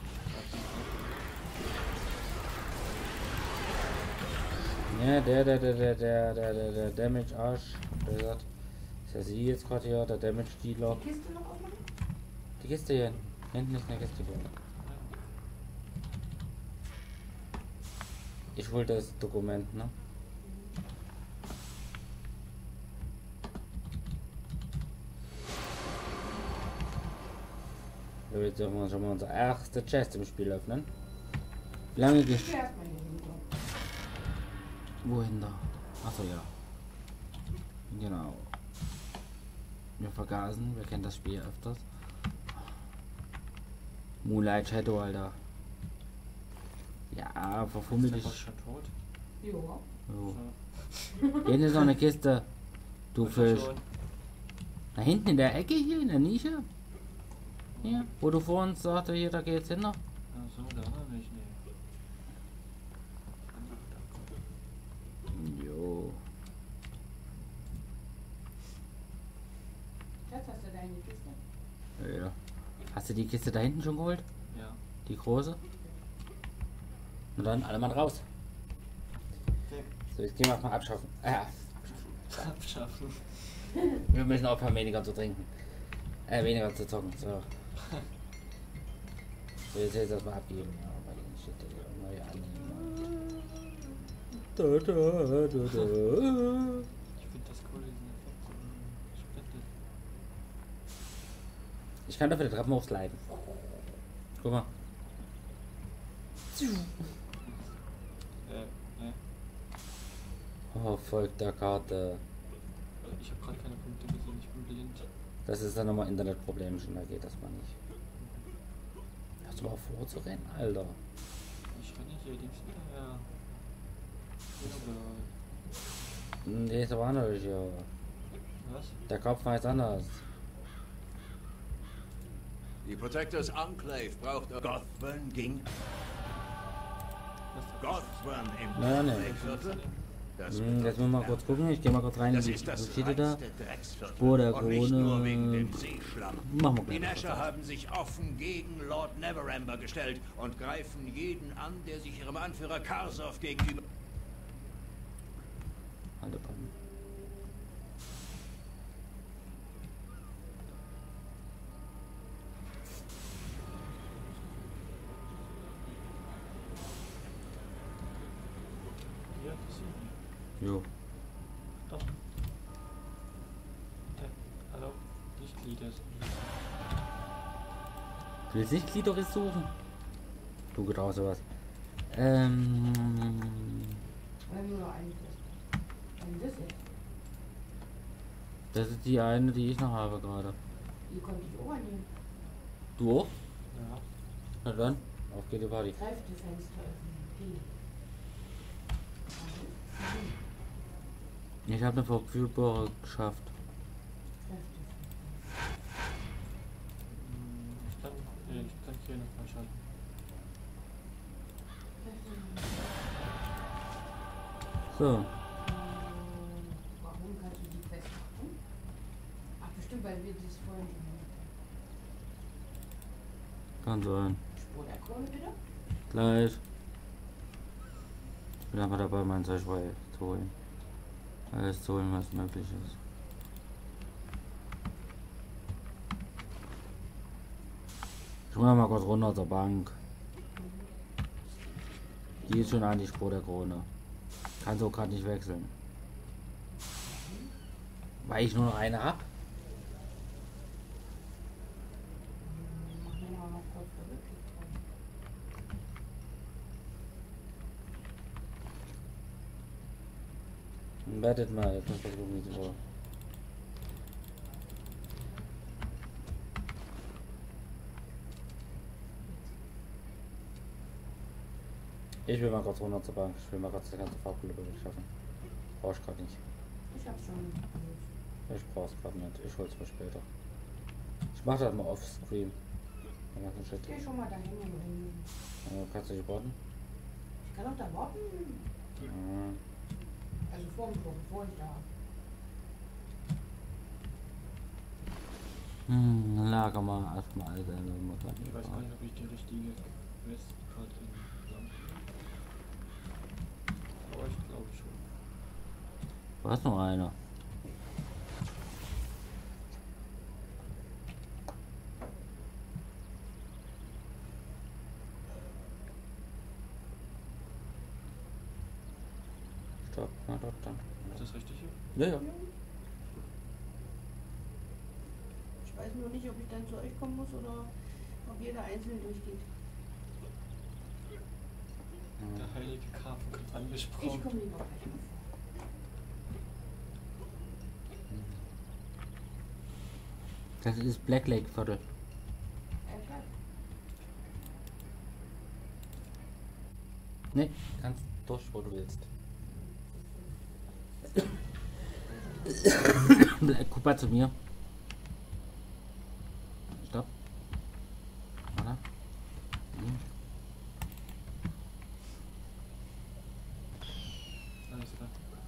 Ja, der Damage Arsch. Der sagt, ist ja sie jetzt gerade hier, der Damage Dealer. Die Kiste noch aufmachen? Die Kiste hier. Hinten ist eine Kiste drin. Ich hol das Dokument, ne? So, jetzt dürfen wir schon mal unsere erste Chest im Spiel öffnen. Wie lange geht... Ich geh erstmal hier hin. Wohin da? Achso, ja. Genau. Wir vergasen, wir kennen das Spiel öfters. Moonlight Shadow, Alter. Ja, verfummel Ist dich. der Boss schon tot? Jo. So. So. Hier ist noch eine Kiste. Du Ist er Fisch. schon? Da hinten in der Ecke hier, in der Nische. Hier, wo du vor uns sagte, hier, da geht's hin noch. Ach so, da habe ich nicht. Jo. Schatz, hast du deine Kiste? Ja. Hast du die Kiste da hinten schon geholt? Ja. Die große? Und dann alle mal raus. Okay. So, jetzt gehen wir mal abschaffen. Abschaffen. Wir müssen aufhören, weniger zu trinken. Weniger zu zocken. So. So, jetzt erstmal abgeben. Ja, bei den Shit, neue annehmen. Da. Ich finde das cool, diesen Effekt. Splendid. Ich kann dafür die Treppen hochsliden. Guck mal. Oh, folgt der Karte. Ich habe gerade keine Punkte gesehen, ich bin blind. Das ist dann nochmal Internetproblemchen, da geht das mal nicht. Hast du mal vor zu rennen, Alter? Ich renne hier links hinterher. Oder Nee, ist aber anders, ja. was? Der Kopf war jetzt anders. Die Protectors Enclave braucht... Gothburn ging... Was Gothburn im Naja, ne. Enclave-Viertel? Das Jetzt müssen wir mal kurz gucken. Ich gehe mal kurz rein in Das die ist das Geschichte da. reinste Drecksviertel. Spur der Und nicht nur wegen Krone. dem Seeschlamm. Machen wir Die gleich. Nasher haben sich offen gegen Lord Neverember gestellt und greifen jeden an, der sich ihrem Anführer Karsov gegenüber... Alle kommen. Hier, das sind wir. Jo. Doch. Hallo? Lichtglied ist. Du willst nicht Klitoris suchen? Du geht auch sowas. Oder nur noch eine Kiste? Und das jetzt? Das ist die eine, die ich noch habe gerade. Die konnte ich auch annehmen. Du auch? Ja. Na dann, auf geht die Party. Kräftefenster öffnen. Ich habe eine verfügbare geschafft. Ich kann hier noch mal schalten. So, Warum kannst du die festmachen? Ach, bestimmt, weil wir das vorhin schon kann hatten. sein. Spur der Krone bitte? Gleich. Ich bin aber dabei, mein Zeug zu holen. Alles zu holen, was möglich ist. Ich muss mal kurz runter zur Bank. Die ist schon an die Spur der Krone. Kann so gerade nicht wechseln. Weil ich nur noch eine hab. Machen wir mal Wertet mal, das versuchen wir so. Ich will mal kurz runter zur Bank. Ich will mal kurz die ganze Farbkule schaffen. Brauche ich gerade nicht. Ich hab's schon. Ich brauch's gerade nicht. Ich hol's mal später. Ich mach das mal offscreen. Geh schon mal dahin und hin. Kannst du dich warten? Ich kann auch da warten. Ja. Also vor dem Tor, bevor ich da. Lager mal erstmal alles ein. Ich weiß gar nicht, ob ich die richtige Quest-Karte habe. Aber ich glaube schon. Du hast noch eine. Stopp, na dort dann. Ist das richtig hier? Ja, ja. Ich weiß nur nicht, ob ich dann zu euch kommen muss oder ob jeder einzeln durchgeht. Der heilige Karpfen kommt Ich angesprochen. komme lieber gleich mal vor. Das ist Black Lake Viertel. Ja, klar. Ne, kannst durch, wo du willst. Guck mal zu mir. Stopp. Oder? Alles klar.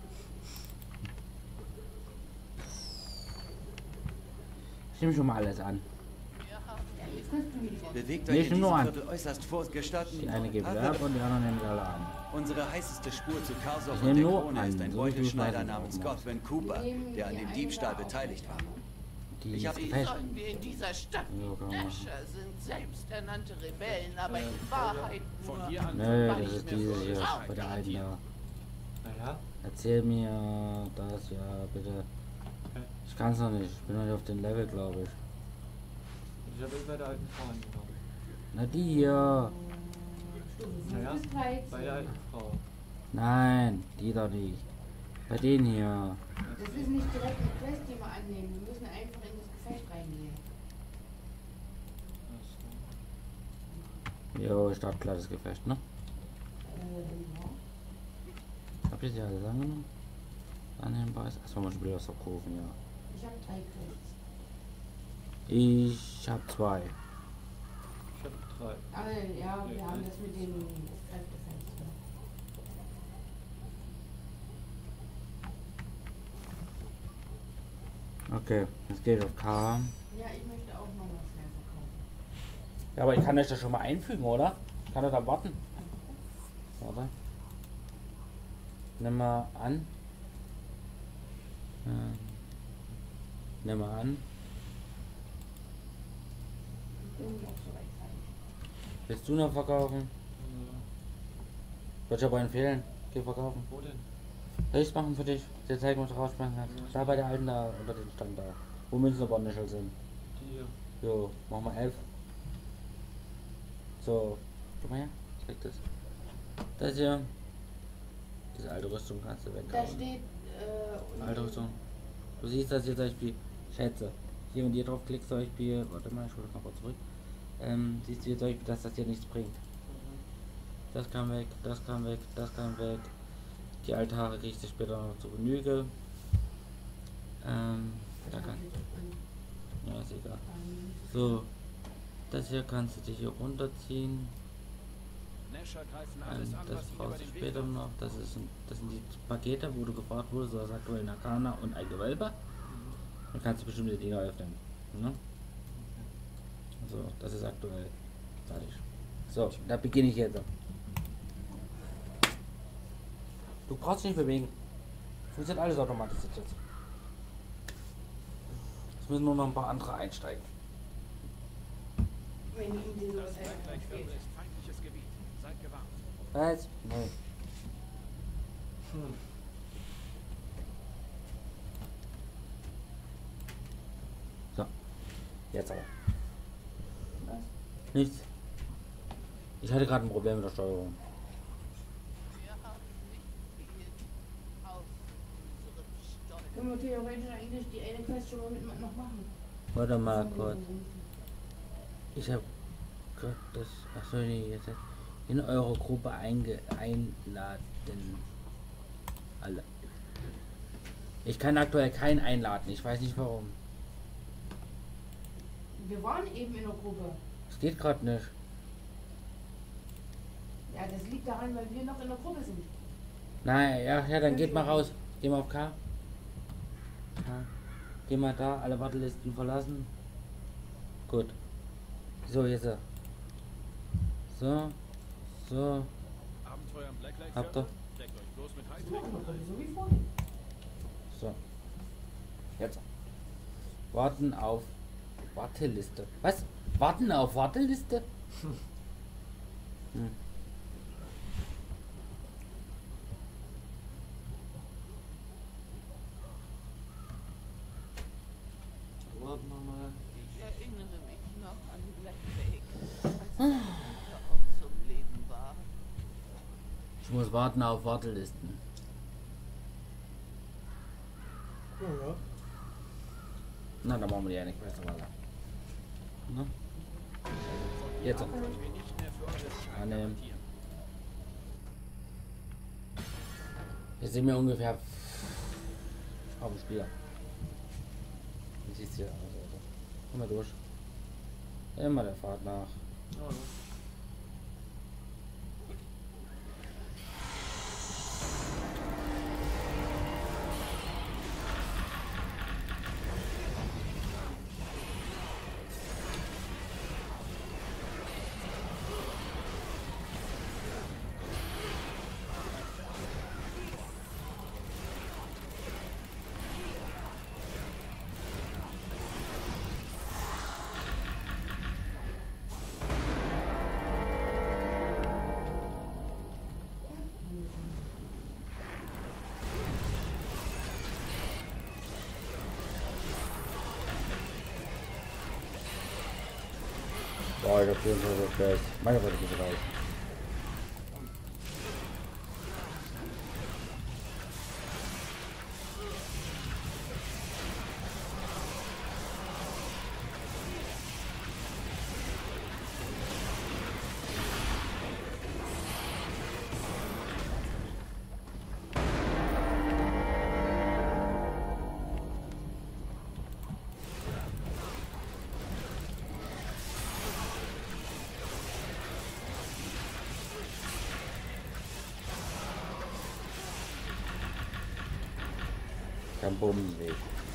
Ich nehme schon mal alles an. Jetzt kannst du mich Bewegt Nee, euch ich in nehm nur diesem an. Viertel äußerst vorgestatten. Die eine gebe ich ab und die andere nehme ich alle an. Unsere heißeste Spur zu Karsov Ich und nehme der nur Krone einen, ist ein so wie du Beutelschneider schneiden namens brauchst. Godwin Cooper, der an dem Diebstahl beteiligt war. Die Ich hab ist die- fest. Sollen wir in dieser Stadt Ja, kann man machen. Nasher sind selbsternannte Rebellen, aber in Wahrheit nur Von hier an Nö, weil das ich ist mir diese so hier traue, bei der alten da. Naja, Erzähl mir das, ja, bitte. okay. Ich kann's noch nicht. Ich bin noch nicht auf dem Level, glaube ich. Ich habe bei der alten Frau angenommen. Na, die hier. Naja, bis 13. bei der alten Frau. Nein, die doch nicht. Bei denen hier. Das ist nicht direkt eine Quest, die wir annehmen. Wir müssen einfach in das Gefecht reingehen. Achso. Jo, startklar Gefecht, ne? Ja. Habt ihr die alles angenommen? Annehmbar ist. Achso, man spielt das verkaufen, ja. Ich habe 3 Quests. Ich hab 2. Ich habe 3. Aber ja, wir haben das mit dem Kräftefest. Okay, jetzt geht auf K. Ja, ich möchte auch noch was schnell verkaufen. Ja, aber ich kann euch das schon mal einfügen, oder? Ich kann das da warten. Warte. Nimm mal an. Nimm mal an. Ich bin noch so weit fertig. Willst du noch verkaufen? Würde ich aber empfehlen. Geh verkaufen. Wo denn? Soll ich's machen für dich? Der zeigen, was du rausschmecken kannst. Da bei der alten da, unter dem Stand da. Wo Münzen aber nicht sind. Die hier. Jo, mach mal 11. So, guck mal her. Zeig das. Das hier. Diese alte Rüstung kannst du Da weghauen. steht, Alte Rüstung. Du siehst das hier zum Beispiel, Schätze. Hier und hier drauf klickst zum Beispiel, warte mal, ich hole noch kurz zurück. Siehst du hier zum Beispiel, dass das hier nichts bringt. Das kann weg, das kann weg, das kann weg. Die Altare kriegst du später noch zu Genüge. Da kann. Ja, ist egal. So, das hier kannst du dich hier runterziehen. Nasher greifen alles an, Das was ihnen brauchst über du den Weg später läuft. noch. Das sind die Pakete, wo du gefragt wurdest, so das aktuelle Arcana und ein Gewölbe. Dann kannst du bestimmte Dinge öffnen. Ne? So, das ist aktuell. Fertig. So, da beginne ich jetzt. Du brauchst dich nicht bewegen. Funktioniert alles automatisiert jetzt. Es müssen nur noch ein paar andere einsteigen. wenn ihm dieses Gleich ist feindliches Gebiet. Seid gewarnt. Was? Nee. So. Jetzt aber. Was? Nichts. Ich hatte gerade ein Problem mit der Steuerung. wir haben nicht viel können wir theoretisch eigentlich die eine Quest schon mal noch machen. Warte mal kurz. Ich habe gerade das. Achso, nee, jetzt in eure Gruppe einladen. Alle. Ich kann aktuell keinen einladen. Ich weiß nicht warum. Wir waren eben in der Gruppe. Es geht gerade nicht. Ja, das liegt daran, weil wir noch in der Gruppe sind. Nein, ja, dann geht mal raus. Geh mal auf K. Geh mal da, alle Wartelisten verlassen. Gut. So, jetzt. So. Habt ihr? So wie vorhin. So. Jetzt. Warten auf Warteliste. Was? Warten auf Warteliste? Hm. Warten wir mal. Ich erinnere mich noch an Black Lake, als der Ort zum Leben war. Ich muss warten auf Wartelisten. Ja. Na, dann machen wir die eine Quest weiter. Ne? Jetzt. Annehmen. Jetzt sind wir ungefähr auf dem Spieler. Wie sieht's hier aus? Also. Komm mal durch. Immer der Fahrt nach. Oh, ja. Boah, ich hab hier so Quest. Meine Worte geht raus. Kein Bombenweg.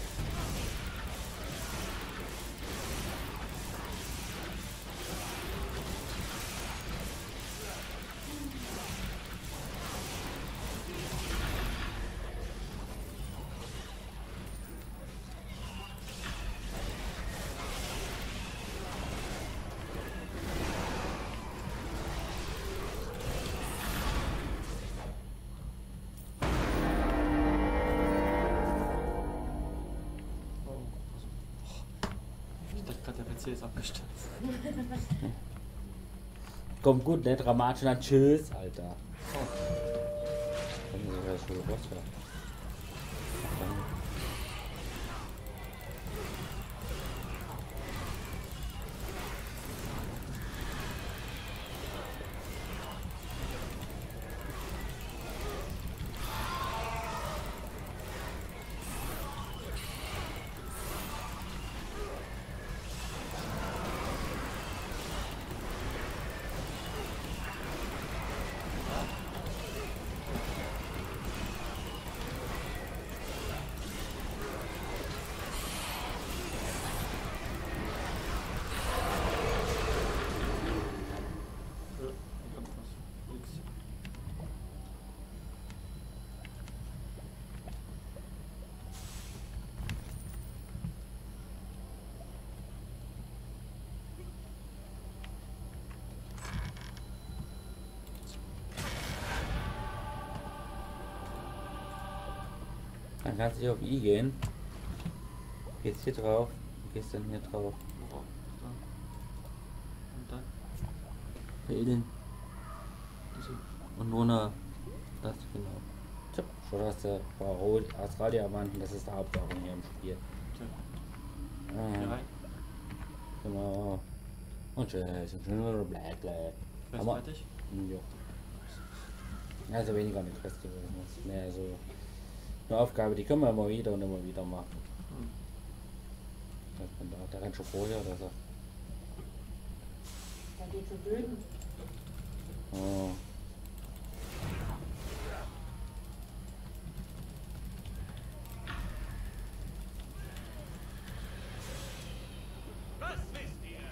Ich dachte gerade, der PC ist abgestürzt. Kommt gut, ne? Dramatisch dann tschüss, Alter. Kommen Sie gleich schon raus, ja. Dann kannst du hier auf I gehen. Gehst hier drauf. Gehst dann hier drauf. Und dann? Wählen. Und runter. Das genau. Tipp. Schon hast du Australdiamanten, das ist der Hauptsache hier im Spiel. Hier rein. Genau. Und schön Black. Quest fertig? Ja. Also weniger eine Quest gewesen. Das ist mehr so eine Aufgabe, die können wir immer wieder und immer wieder machen. Der rennt schon vorher oder so. Da geht schon Böden. Oh. Was wisst ihr?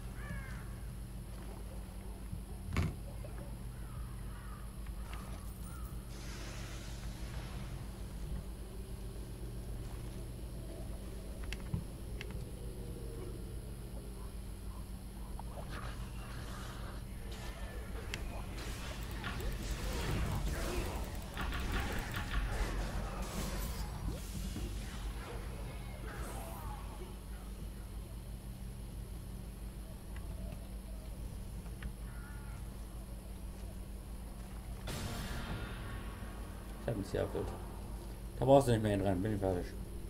Ich hab mich sehr erfüllt. Da brauchst du nicht mehr hin rein, bin ich fertig.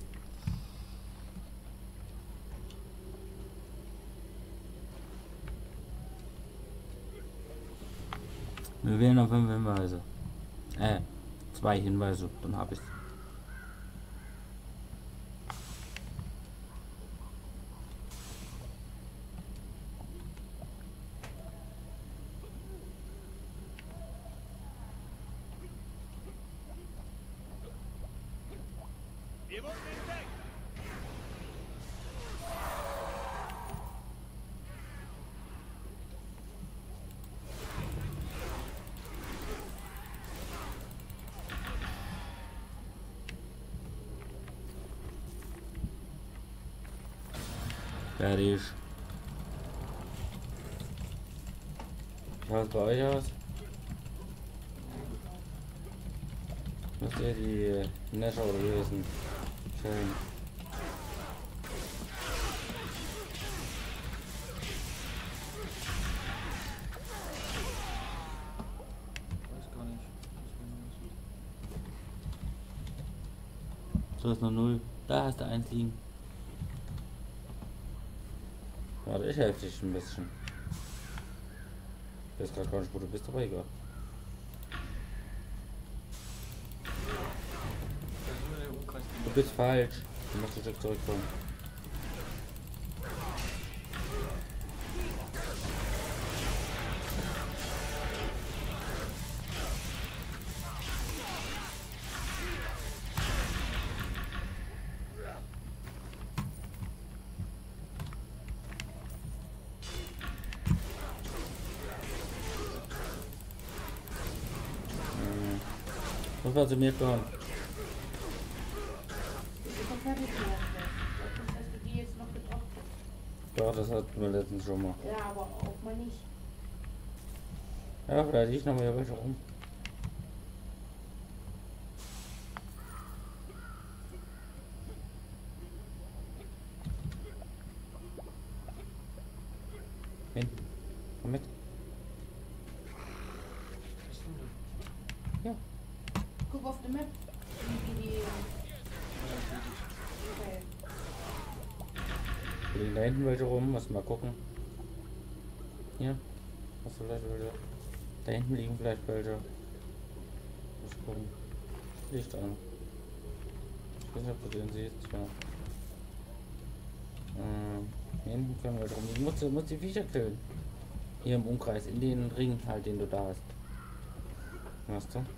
Wir wählen noch 5 Hinweise. 2 Hinweise, dann hab ich's. Wir wurden entdeckt! Fertig. Schaut bei euch aus? Müsst ihr die Nescher lösen? Schön. Weiß gar nicht. So ist noch 0. Da hast du 1 liegen. Warte, ich helfe dich ein bisschen. Ich weiß gerade gar nicht, wo du bist, aber egal. Du bist falsch. Du musst ein Stück zurückkommen. Muss mal zu mir kommen. Doch, das hatten wir letztens schon mal. Ja, aber auch mal nicht. Ja, vielleicht ich noch mal welche rum. Hin. Komm mit. Ja. Guck auf die Map. Okay. Liegen da hinten welche rum, muss mal gucken. Hier. Hast du vielleicht welche? Da hinten liegen vielleicht welche. Muss gucken. Licht an. Ich weiß nicht, ob du den siehst. Ja. Hier hinten können welche rum. Du musst die Viecher killen. Hier im Umkreis, in den Ring halt, den du da hast. Weißt du?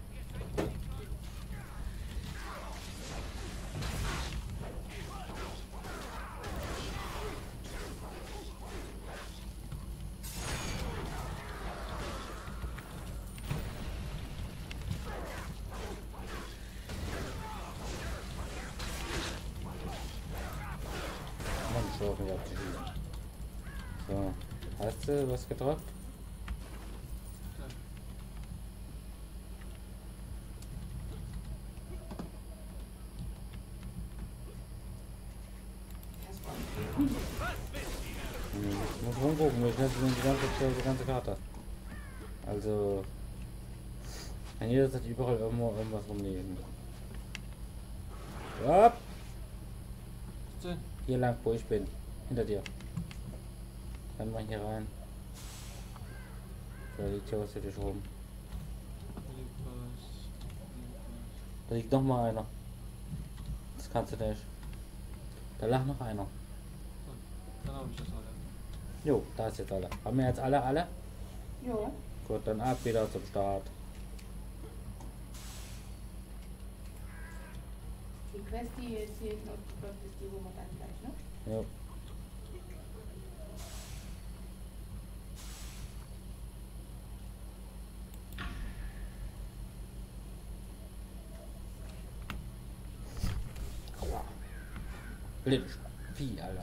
So, hast du was gedrückt? Ich muss rumgucken, ich hätte die ganze Karte. Also Kann jederzeit überall irgendwas rumliegen. Hopp! Hier lang, wo ich bin. Hinter dir. Dann mal hier rein. Da liegt hier was für dich oben. Da liegt noch mal einer. Das kannst du nicht. Da lag noch einer. Dann habe ich das alle. Jo, da ist jetzt alle. Haben wir jetzt alle? Jo. Gut, dann ab wieder zum Start. Die Quest, die jetzt hier noch läuft, ist die, wo wir dann gleich, ne? Jo. Aua. Blitz. Vieh, Alter.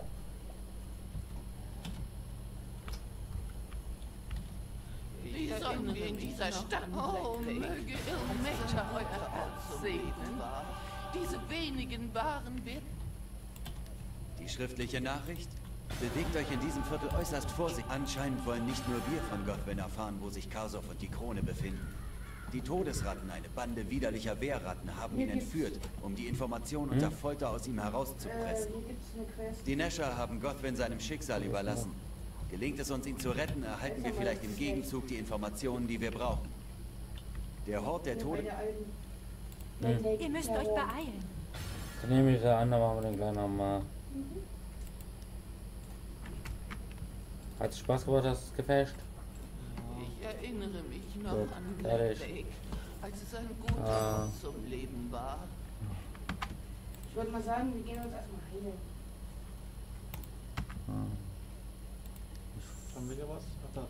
Wie sollen wir in dieser Stadt möge Irrmächte euer Herz segnen. Diese wenigen Waren wird... Die schriftliche Nachricht? Bewegt euch in diesem Viertel äußerst vorsichtig. Anscheinend wollen nicht nur wir von Gothwen erfahren, wo sich Karsoff und die Krone befinden. Die Todesratten, eine Bande widerlicher Wehrratten, haben ihn entführt, um die Informationen unter Folter aus ihm herauszupressen. Hier gibt's eine Quest. Die Nescher haben Gothwen seinem Schicksal überlassen. Gelingt es uns, ihn zu retten, erhalten wir vielleicht im Gegenzug die Informationen, die wir brauchen. Der Hort der Todes... Ihr müsst euch beeilen. Dann nehme ich da an, dann machen wir den gleich nochmal. Hat es Spaß gemacht, das Gefecht? Ich erinnere mich noch Gut, an fertig. Black Lake, als es ein guter Ort zum Leben war. Ich würde mal sagen, wir gehen uns erstmal heilen. Haben wir hier was? Ach, da.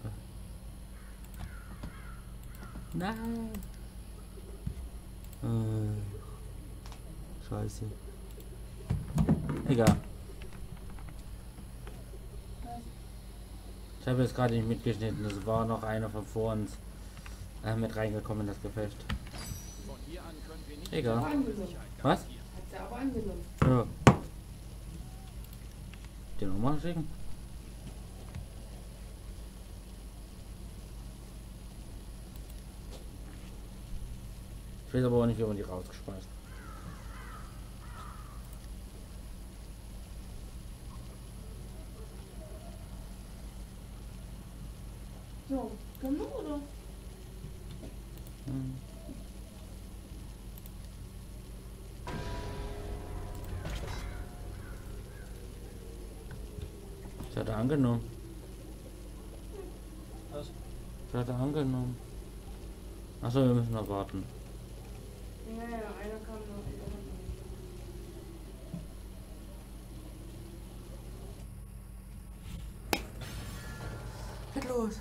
Nein. Scheiße. Egal. Ich habe jetzt gerade nicht mitgeschnitten. Es war noch einer von vor uns mit reingekommen in das Gefecht. Egal. Was? Hat sie aber angenommen. Ja. Den nochmal schicken? Ich weiß aber auch nicht, wie man die rausgespeist. So, genug oder? Das hat er angenommen. Was? Das hat er angenommen. Achso, wir müssen noch warten. Ja, einer kam noch. Geht los.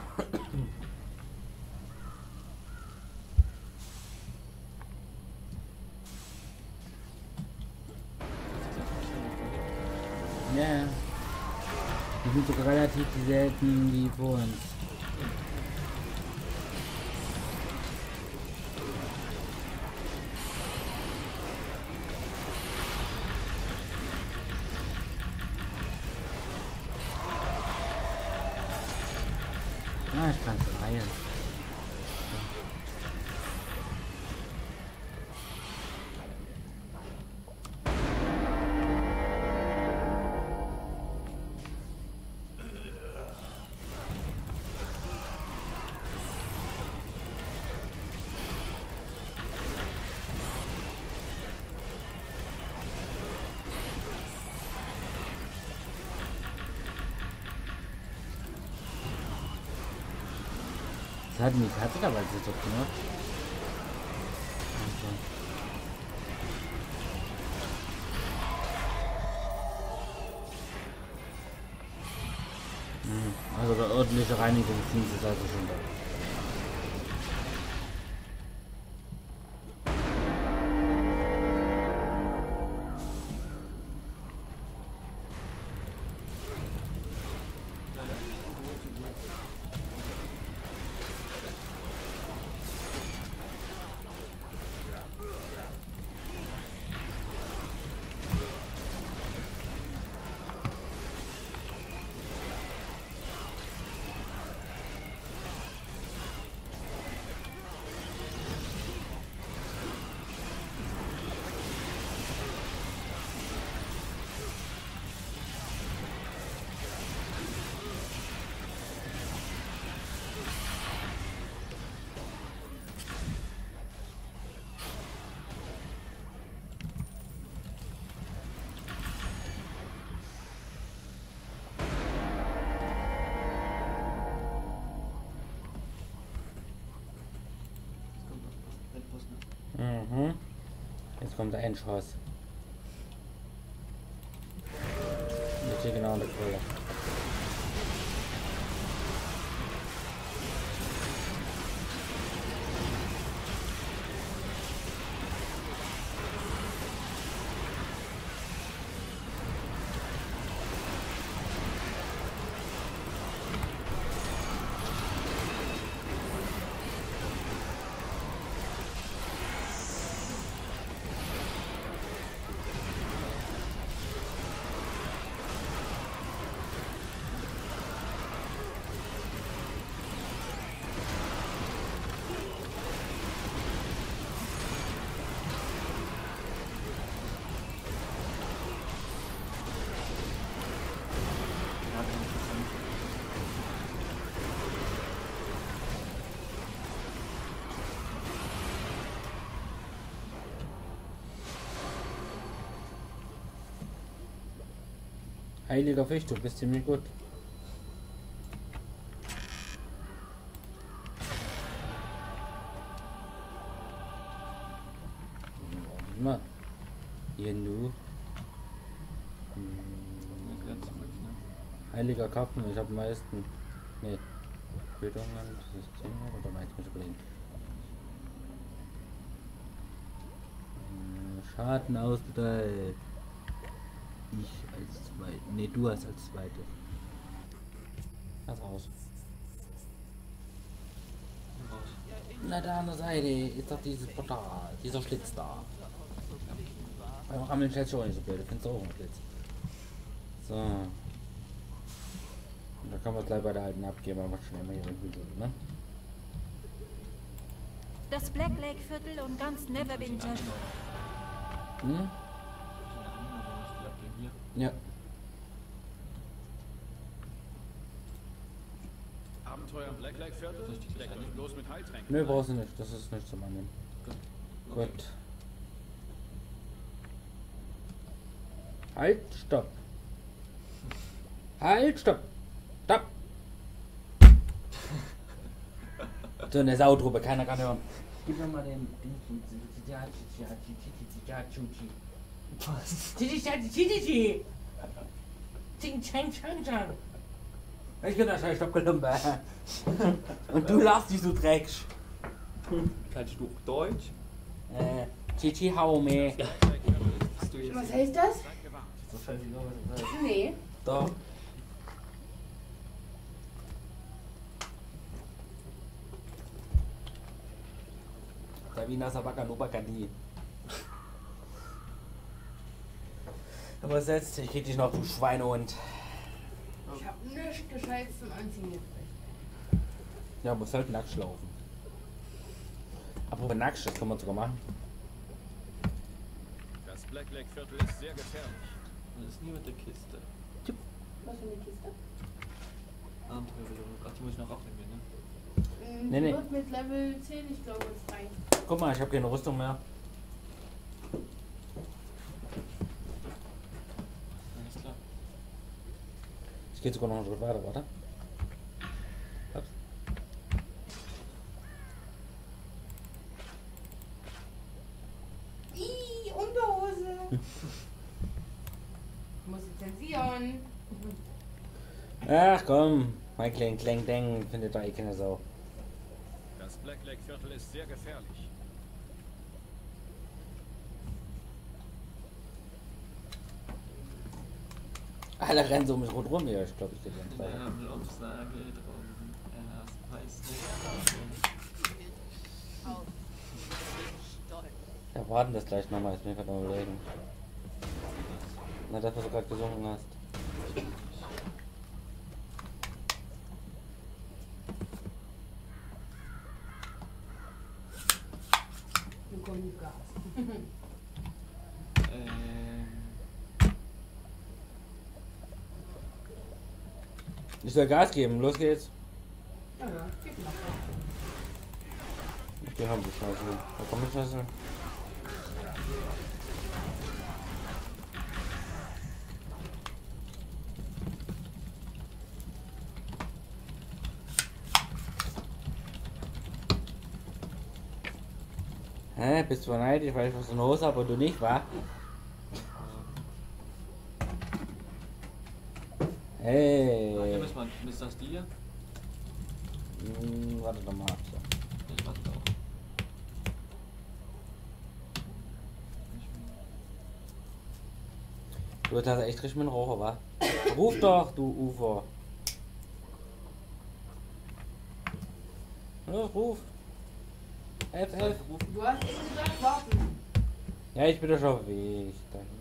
Ja. Die sind sogar relativ selten wie vor uns. Ah, ich kann es reihen. Das hat die Karte dabei so gemacht. Also der ordentliche Reinigungsdienst ist also schon da. kommt der Endschoss. Jetzt hier genau in der Quelle. Heiliger Fisch, du bist ziemlich gut. Mal. Hier nur. Heiliger Kappen, ich habe am meisten. Ne. Tötungen, Systeme oder meistens überlegen. Schaden ausgeteilt. Ich als zweites. Ne, du hast als zweites. Lass raus. Na, da an der Seite ist doch dieses Portal, dieser Schlitz da. Beim Rammeln stellt sich auch nicht so blöd, da findest du auch einen Schlitz. So. Und da kann man es gleich bei der alten abgeben, aber schnell mal hier irgendwie so, ne? Das Black Lake Viertel und ganz Neverwinter. Hm? Ja. Abenteuer im Black Lake Viertel? Deckt euch bloß mit Heiltränken. Nö, brauchst du nicht. Das ist nicht zum Annehmen. Okay. Gut. Halt, stopp. Halt, stopp. Stopp. So eine Sautruppe, keiner kann hören. Gib mir mal den. Was? Ich bin der scheiß Stoppgelumpe. Und du lachst dich so drecksch. Kannst du auch Deutsch? Chichi Haume. Was heißt das? Nee. Doch. Davina Sabaka Nobakani. Aber setz dich, krieg dich noch, du Schweinehund. Ich hab nichts Gescheites zum Anziehen gekriegt. Ja, aber es sollte nackt laufen. Apropos nackt, das kann man sogar machen. Das Black Lake Viertel ist sehr gefährlich. Das ist nie mit der Kiste. Was für eine Kiste? Abenteuerbelohnung. Ach, die muss ich noch abnehmen, ne? Nee, nee. Wird mit Level 10, ich glaube, jetzt rein. Guck mal, ich habe keine Rüstung mehr. Alles klar. Ich gehe sogar noch einen Schritt weiter, warte. Was? Ih, Unterhose. Muss ich zensieren. Ach komm, mein kleinen Klang-Dang findet da eh keine Sau. Das Black Lake Viertel ist sehr gefährlich. Alle rennen so mit rot rum, ja, ich glaube, ich gehe ganz weiter. Absage drum. Erst weiß nicht. Ja, warten das gleich nochmal, ich bin gerade mal überlegen. Na, das, was du gerade gesungen hast. Wir kommen mit Gas. Ich soll Gas geben, los geht's. Ja, gib mal. Die haben die Scheiße. Da kommt die Scheiße. Hä? Bist du neidisch, weil ich was in der Hose habe und du nicht, wa? Hey. Ist das die hier? Warte doch mal. Ich warte auch. Du hast echt richtig mit dem Raucher, wa? Ruf doch, du Ufer. Ja, ruf. 11. Du hast eben gesagt, warten. Ja, ich bin doch schon auf dem Weg.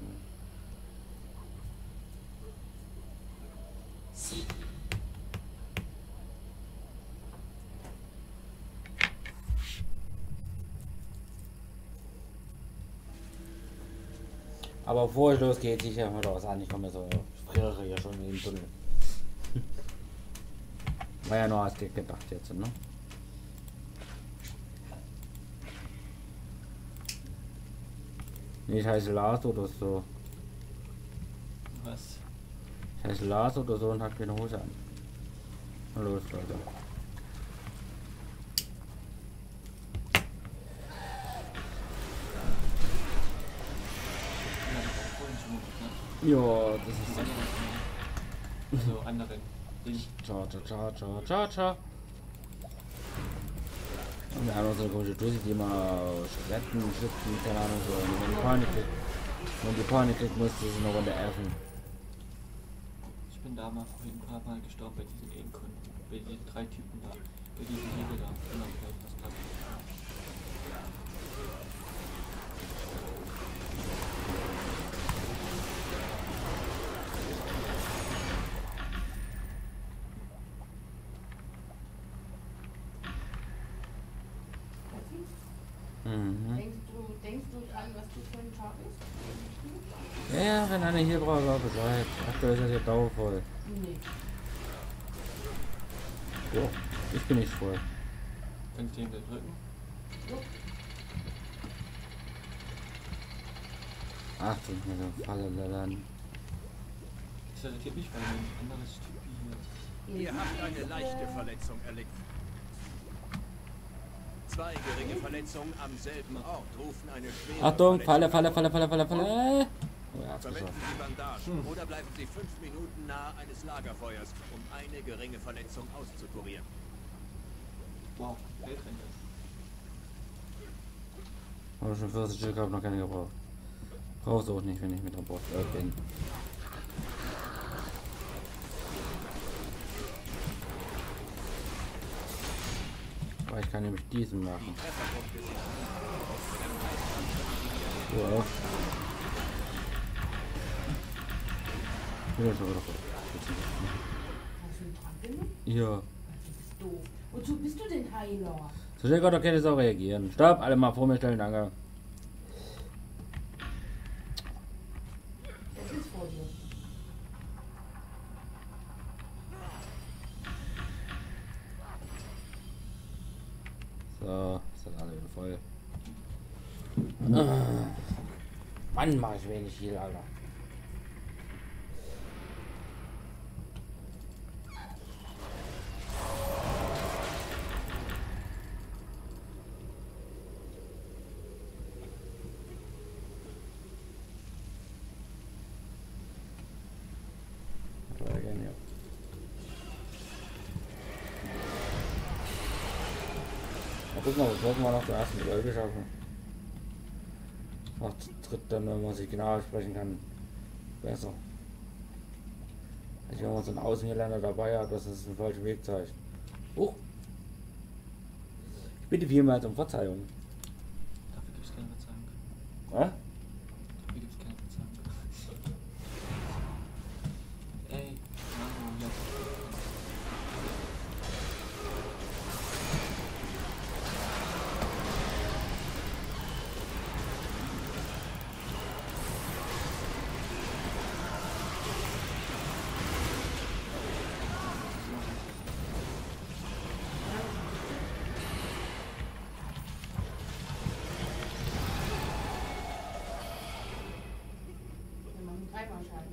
Aber bevor es losgeht, ich ja mal was an. Ich komme so, ich friere ja schon in den Tunnel. War ja nur als gedacht jetzt, ne? Nee, ich heiße Lars oder so. Was? Ich heiße Lars oder so und hab keine Hose an. Na los, Leute. Ja, das ist also andere. Ciao, ciao, ciao, ciao, ciao, ciao. Und wir haben noch so eine komische Dose, die mal retten, schützen, keine Ahnung, so. Und wenn die Panik kriegt, muss sie eine Runde essen. Ich bin da mal vorhin ein paar Mal gestorben bei diesen Endkunden. Bei diesen 3 Typen da. Bei diesen Hebel da. Immer gleich was dran. Denkst du dran, was du für ein Tag ist? Ja, wenn einer hier braucht, war Bescheid. Aktuell ist das hier dauervoll. Nee. Jo, ich bin nicht voll. Kannst du ihn drücken? Jo. Achtung, mit der Falle lalern. Das irritiert mich, weil ein anderes Typ hier. Ihr habt eine leichte Verletzung erlitten. 2 geringe Verletzungen am selben Ort rufen eine schwere Achtung, Falle. Verletzung auf. Oh, ja, Verwenden Sie Bandagen oder bleiben Sie 5 Minuten nahe eines Lagerfeuers, um eine geringe Verletzung auszukurieren. Wow, Weltrente. Habe schon 40 Stück, habe noch keine gebraucht. Brauchst du auch nicht, wenn ich mit an Bord bin. Aber ich kann nämlich diesen machen. Ja. Ja, schon wieder voll. Hast du einen Trank genommen? Ja. Das ist doof. Wozu bist du denn Heiler? So schnell kann doch keine Sau reagieren. Stopp, alle mal vor mir stellen, danke. Das ist vor dir. So, ist das alle wieder voll. Mann, mach ich wenig viel, Alter. Mal gucken, ob wir mal noch den ersten Level schaffen. Nach dritt dann, wenn man sich genau sprechen kann, besser. Also wenn man so einen Außengeländer dabei hat, dass es einen falschen Weg zeigt. Ich bitte vielmals um Verzeihung. Dafür gibt es keine Verzeihung. Was? Dafür gibt es keine Verzeihung. Ey, Manu, ja. Wir machen 3-mal Schaden.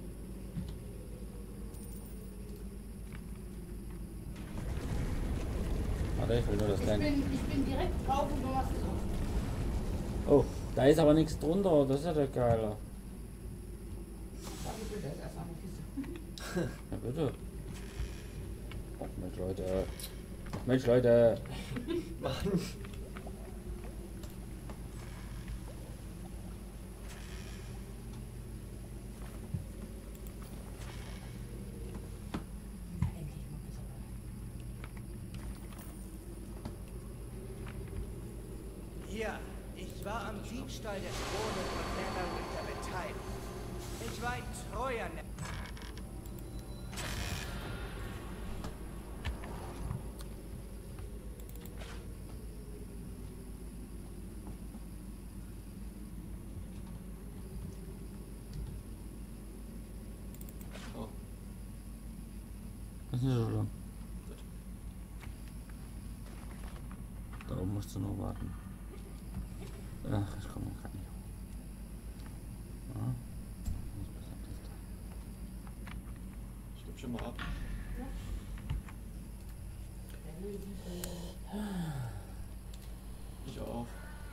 Warte, ich will nur das Ich lernen. bin direkt drauf und du machst es auf. Oh, da ist aber nichts drunter, das ist ja der Geiler. Warte bitte, da ist erst eine Kiste. Na bitte. Ach Mensch, Leute. Ach Mensch, Leute. Mann. Ja, ich war am Diebstahl der Krone von Neverwinter beteiligt. Ich war ein treuer Oh, Das ist nicht so schlimm. Da oben musst du noch warten. Ach, ich komme gerade nicht. Ja. ich geb schon mal ab. Ich auch.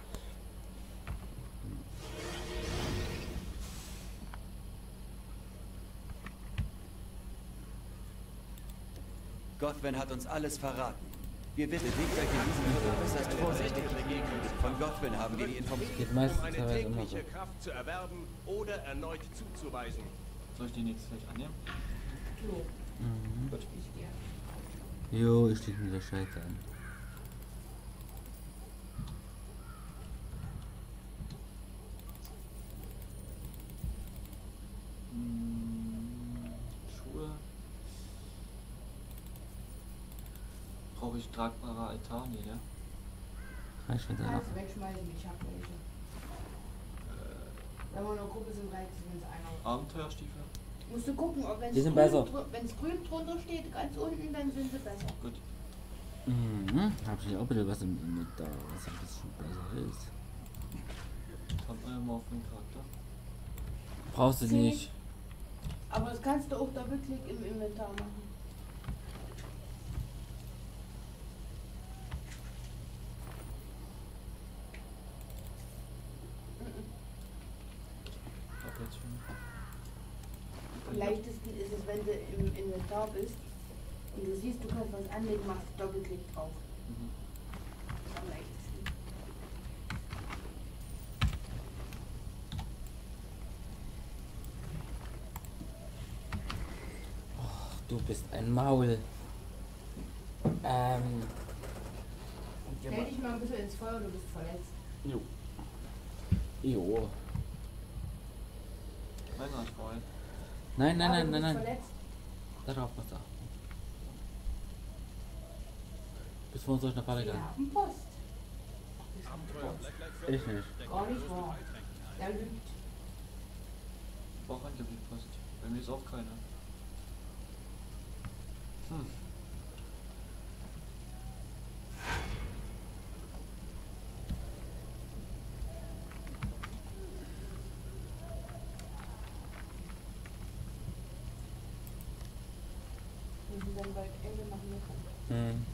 Gothven hat uns alles verraten. Wir wissen, bewegt euch in diesem Irrtum, seid vorsichtig. Von Gothven haben wir die Information. Geht Um meistens eine teilweise immer so. tägliche Kraft zu erwerben oder erneut zuzuweisen. Soll ich den jetzt gleich annehmen? So, Mhm. Gut. ich gehe. Jo, ich stehe mit der Scheiße an. Schuhe. Brauche ich tragbare Altar? Nee, ne? Reicht schon Kannst danach. du wegschmeißen, ich hab welche. Wenn wir in der Gruppe sind, reicht es, wenn es einer. Abenteuerstiefel? Musst du gucken, ob wenn Die sind besser. es grün drunter steht, ganz unten, dann sind sie besser. Gut. Mhm. Hab ich auch bitte was mit da, was ein bisschen besser ist. Kommt man immer auf den Charakter. Brauchst du Sie- nicht. Aber das kannst du auch doppelklick im Inventar machen. Hab jetzt schon. Am leichtesten ist es, wenn du im Inventar bist und du siehst, du kannst was anlegen, machst Doppelklick drauf. Mhm. Am leichtesten. Du bist ein Maul. Stell dich mal ein bisschen ins Feuer, du bist verletzt. Jo. Jo. Nein, nein, Freund. Nein, nein, Aber nein, du nein, bist nein. verletzt. Darauf was da. Bis vor uns durch eine Falle Wir gegangen. haben Post. Ich nicht. Gar nicht wahr. Der lügt. Ich brauche angeblich Post. Bei mir ist auch keiner. Hm. Und die dann bald Ende machen müssen. Hm.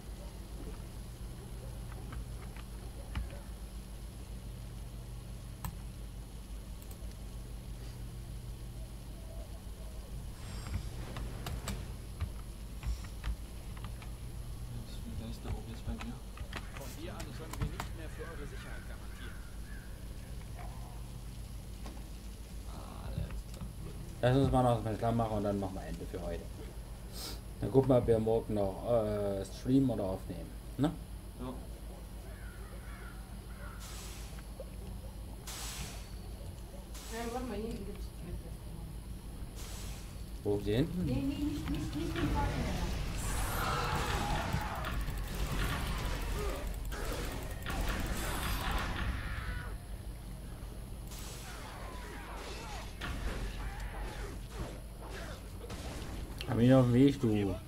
Wer ist da oben jetzt bei mir? Von hier an können wir nicht mehr für eure Sicherheit garantieren. Alles klar. Lass uns mal noch klar machen und dann machen wir Ende für heute. Dann gucken wir, ob wir morgen noch streamen oder aufnehmen. Ne? Ja. Ja, warte mal, hier hinten gibt's. Wo hier hinten? Nee, nicht den Fahrräder. Hab ihn auf dem Weg, du.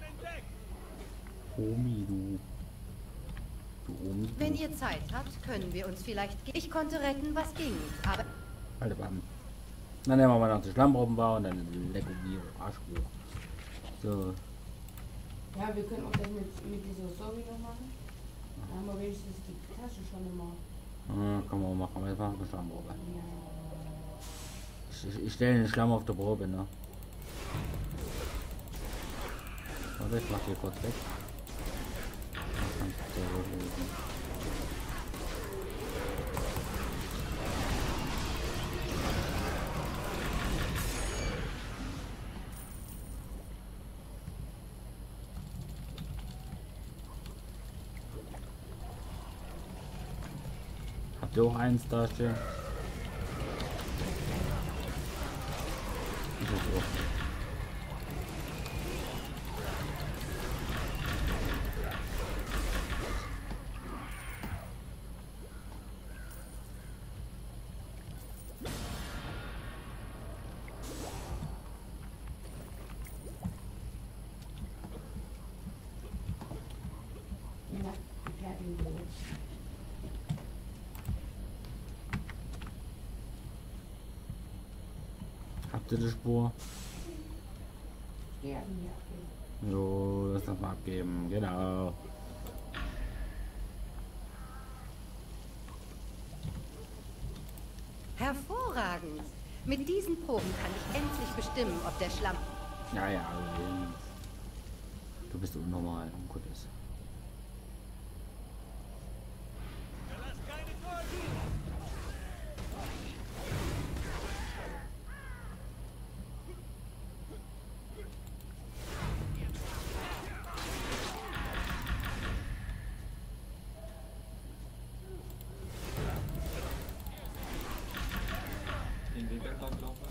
Omi, du. Du Omi. Du. Wenn ihr Zeit habt, können wir uns vielleicht... Ich konnte retten, was ging, aber... Alter Bam. Dann nehmen wir mal noch die Schlammproben war und dann lecken wir Arschruhe. So. Ja, wir können auch das mit dieser Story noch machen. Dann haben wir wenigstens die Tasche schon immer Kann man auch machen, aber jetzt machen wir Schlammprobe. Ich stelle den Schlamm auf der Probe, ne? Warte, ich mach hier kurz weg. Habt ihr auch eins da stehen? Das ist auch. Habt ihr die Spur? Jo, lass das mal abgeben, genau. Hervorragend. Mit diesen Proben kann ich endlich bestimmen, ob der Schlamm... Ja, ja, du bist unnormal und gut ist. Den Weg entlang laufen.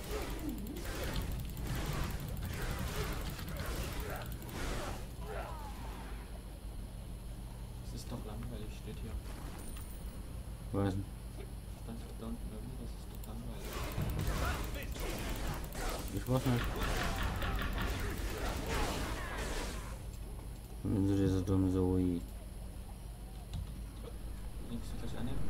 Das ist doch langweilig, steht hier. Was? Stand da unten irgendwie, das ist doch langweilig. Ich weiß nicht. Wenn du dir so dumm so wie. Links gleich annehmen.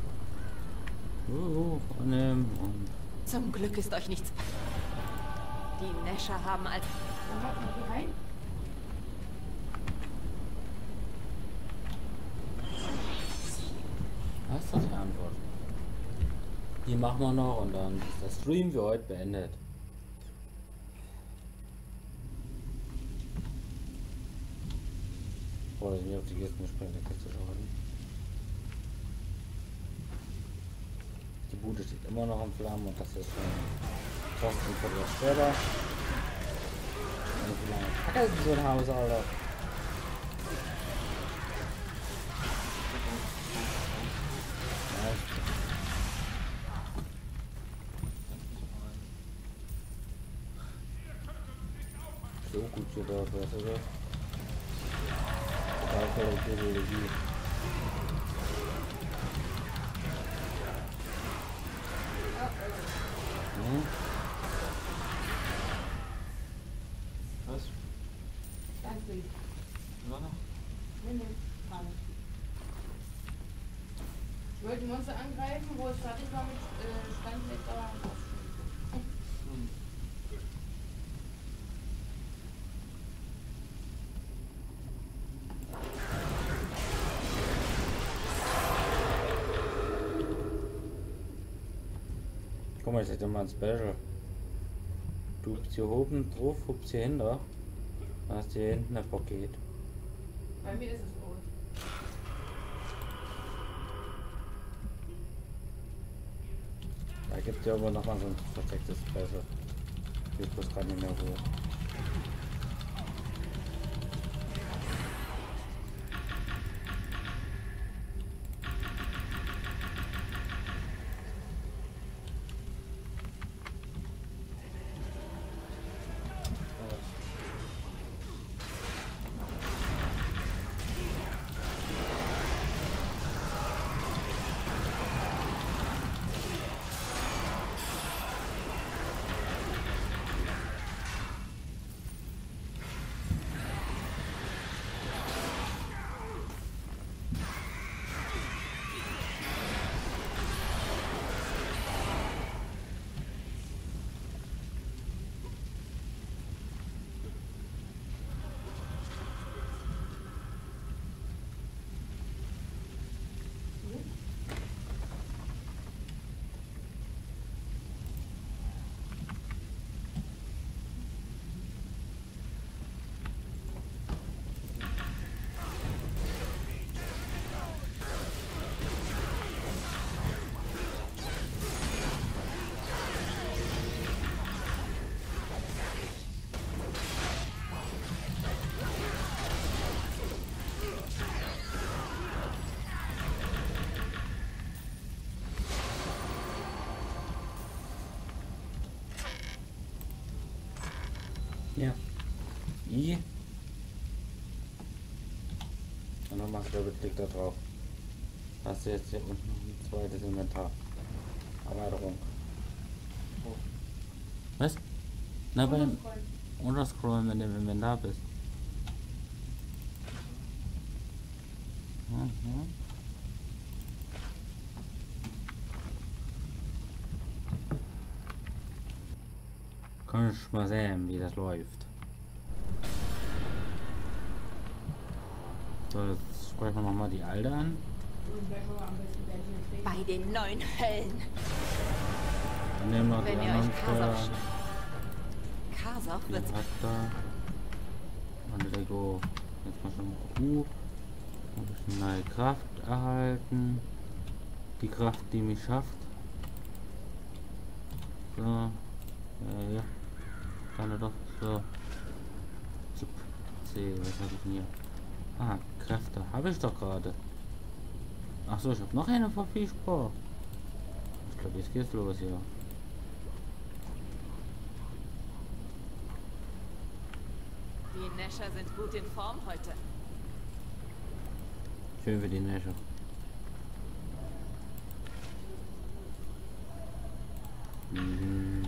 Annehmen und. Zum Glück ist euch nichts passiert. Die Nescher haben als... Dann machen wir hier rein. Was ist das für Antwort? Die machen wir noch und dann ist der Stream für heute beendet. Boah, ich bin auf die Gäste springen, da kannst du schauen. Die Bude steht immer noch in Flammen und das ist schon trotzdem für das später. Und wie lange fackelt so ein Haus, Alter? So gut gedacht, weißt du das? Total voll Technologie. Was? Danke. Immer noch? Nee, gerade. Ich wollte Monster angreifen, wo es fertig war mit Standletter. Guck mal, ich hätte mal ein Special. Du hupst hier oben drauf, hupst hier hinter. Dann hast du hier hinten ein Paket. Bei mir ist es rot. Da gibt es ja aber noch mal so ein verstecktes Special. Ich weiß bloß gerade nicht mehr wo. Ja. I. Und dann machst du Doppelklick da drauf. Hast du jetzt hier unten ein zweites Inventar. Erweiterung. Oh. Was? Na, beim Unterscrollen, wenn du im Inventar bist. Mhm. Kann ich mal sehen, wie das läuft. So, jetzt sprechen wir nochmal die alte an. Bei den 9 Höllen. Dann nehmen wir die Wenn ihr anderen euch Steuern. Kasach Die wird hat da. Und Lego. Jetzt mal schon Q. Ein bisschen neue Kraft erhalten. Die Kraft, die mich schafft. So. Ja. Kann er doch so. Zup. C, was habe ich denn hier? Ah, Kräfte. Habe ich doch gerade. Ach so, ich habe noch eine verfügbar. Ich glaube, jetzt geht's los hier. Die Nescher sind gut in Form heute. Schön für die Nesche. Mhm.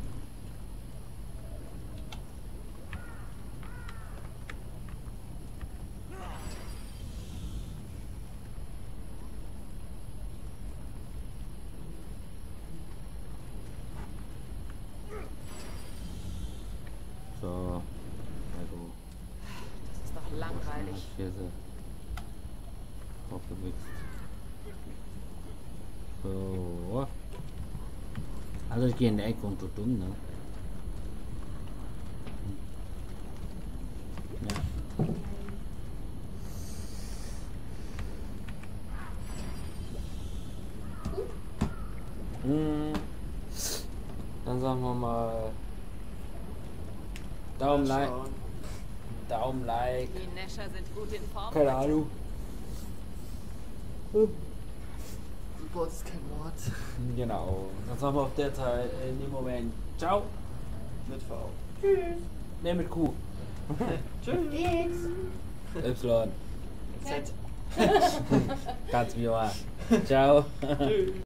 So, also Das ist doch langweilig. hier so aufgewichst. So. Also ich gehe in die Ecke und tu dumm, ne? Ja. Dann sagen wir mal Daumen Like. Daumen Like. Die Nescher sind gut in Form Keine heute. Ahnung. Super ist kein Wort. Genau. Dann sagen wir auf der Zeit in dem Moment. Ciao. Mit V. Tschüss. Ne, mit Q. Tschüss. Y. Z. Ganz wie immer. Ciao. Tschüss.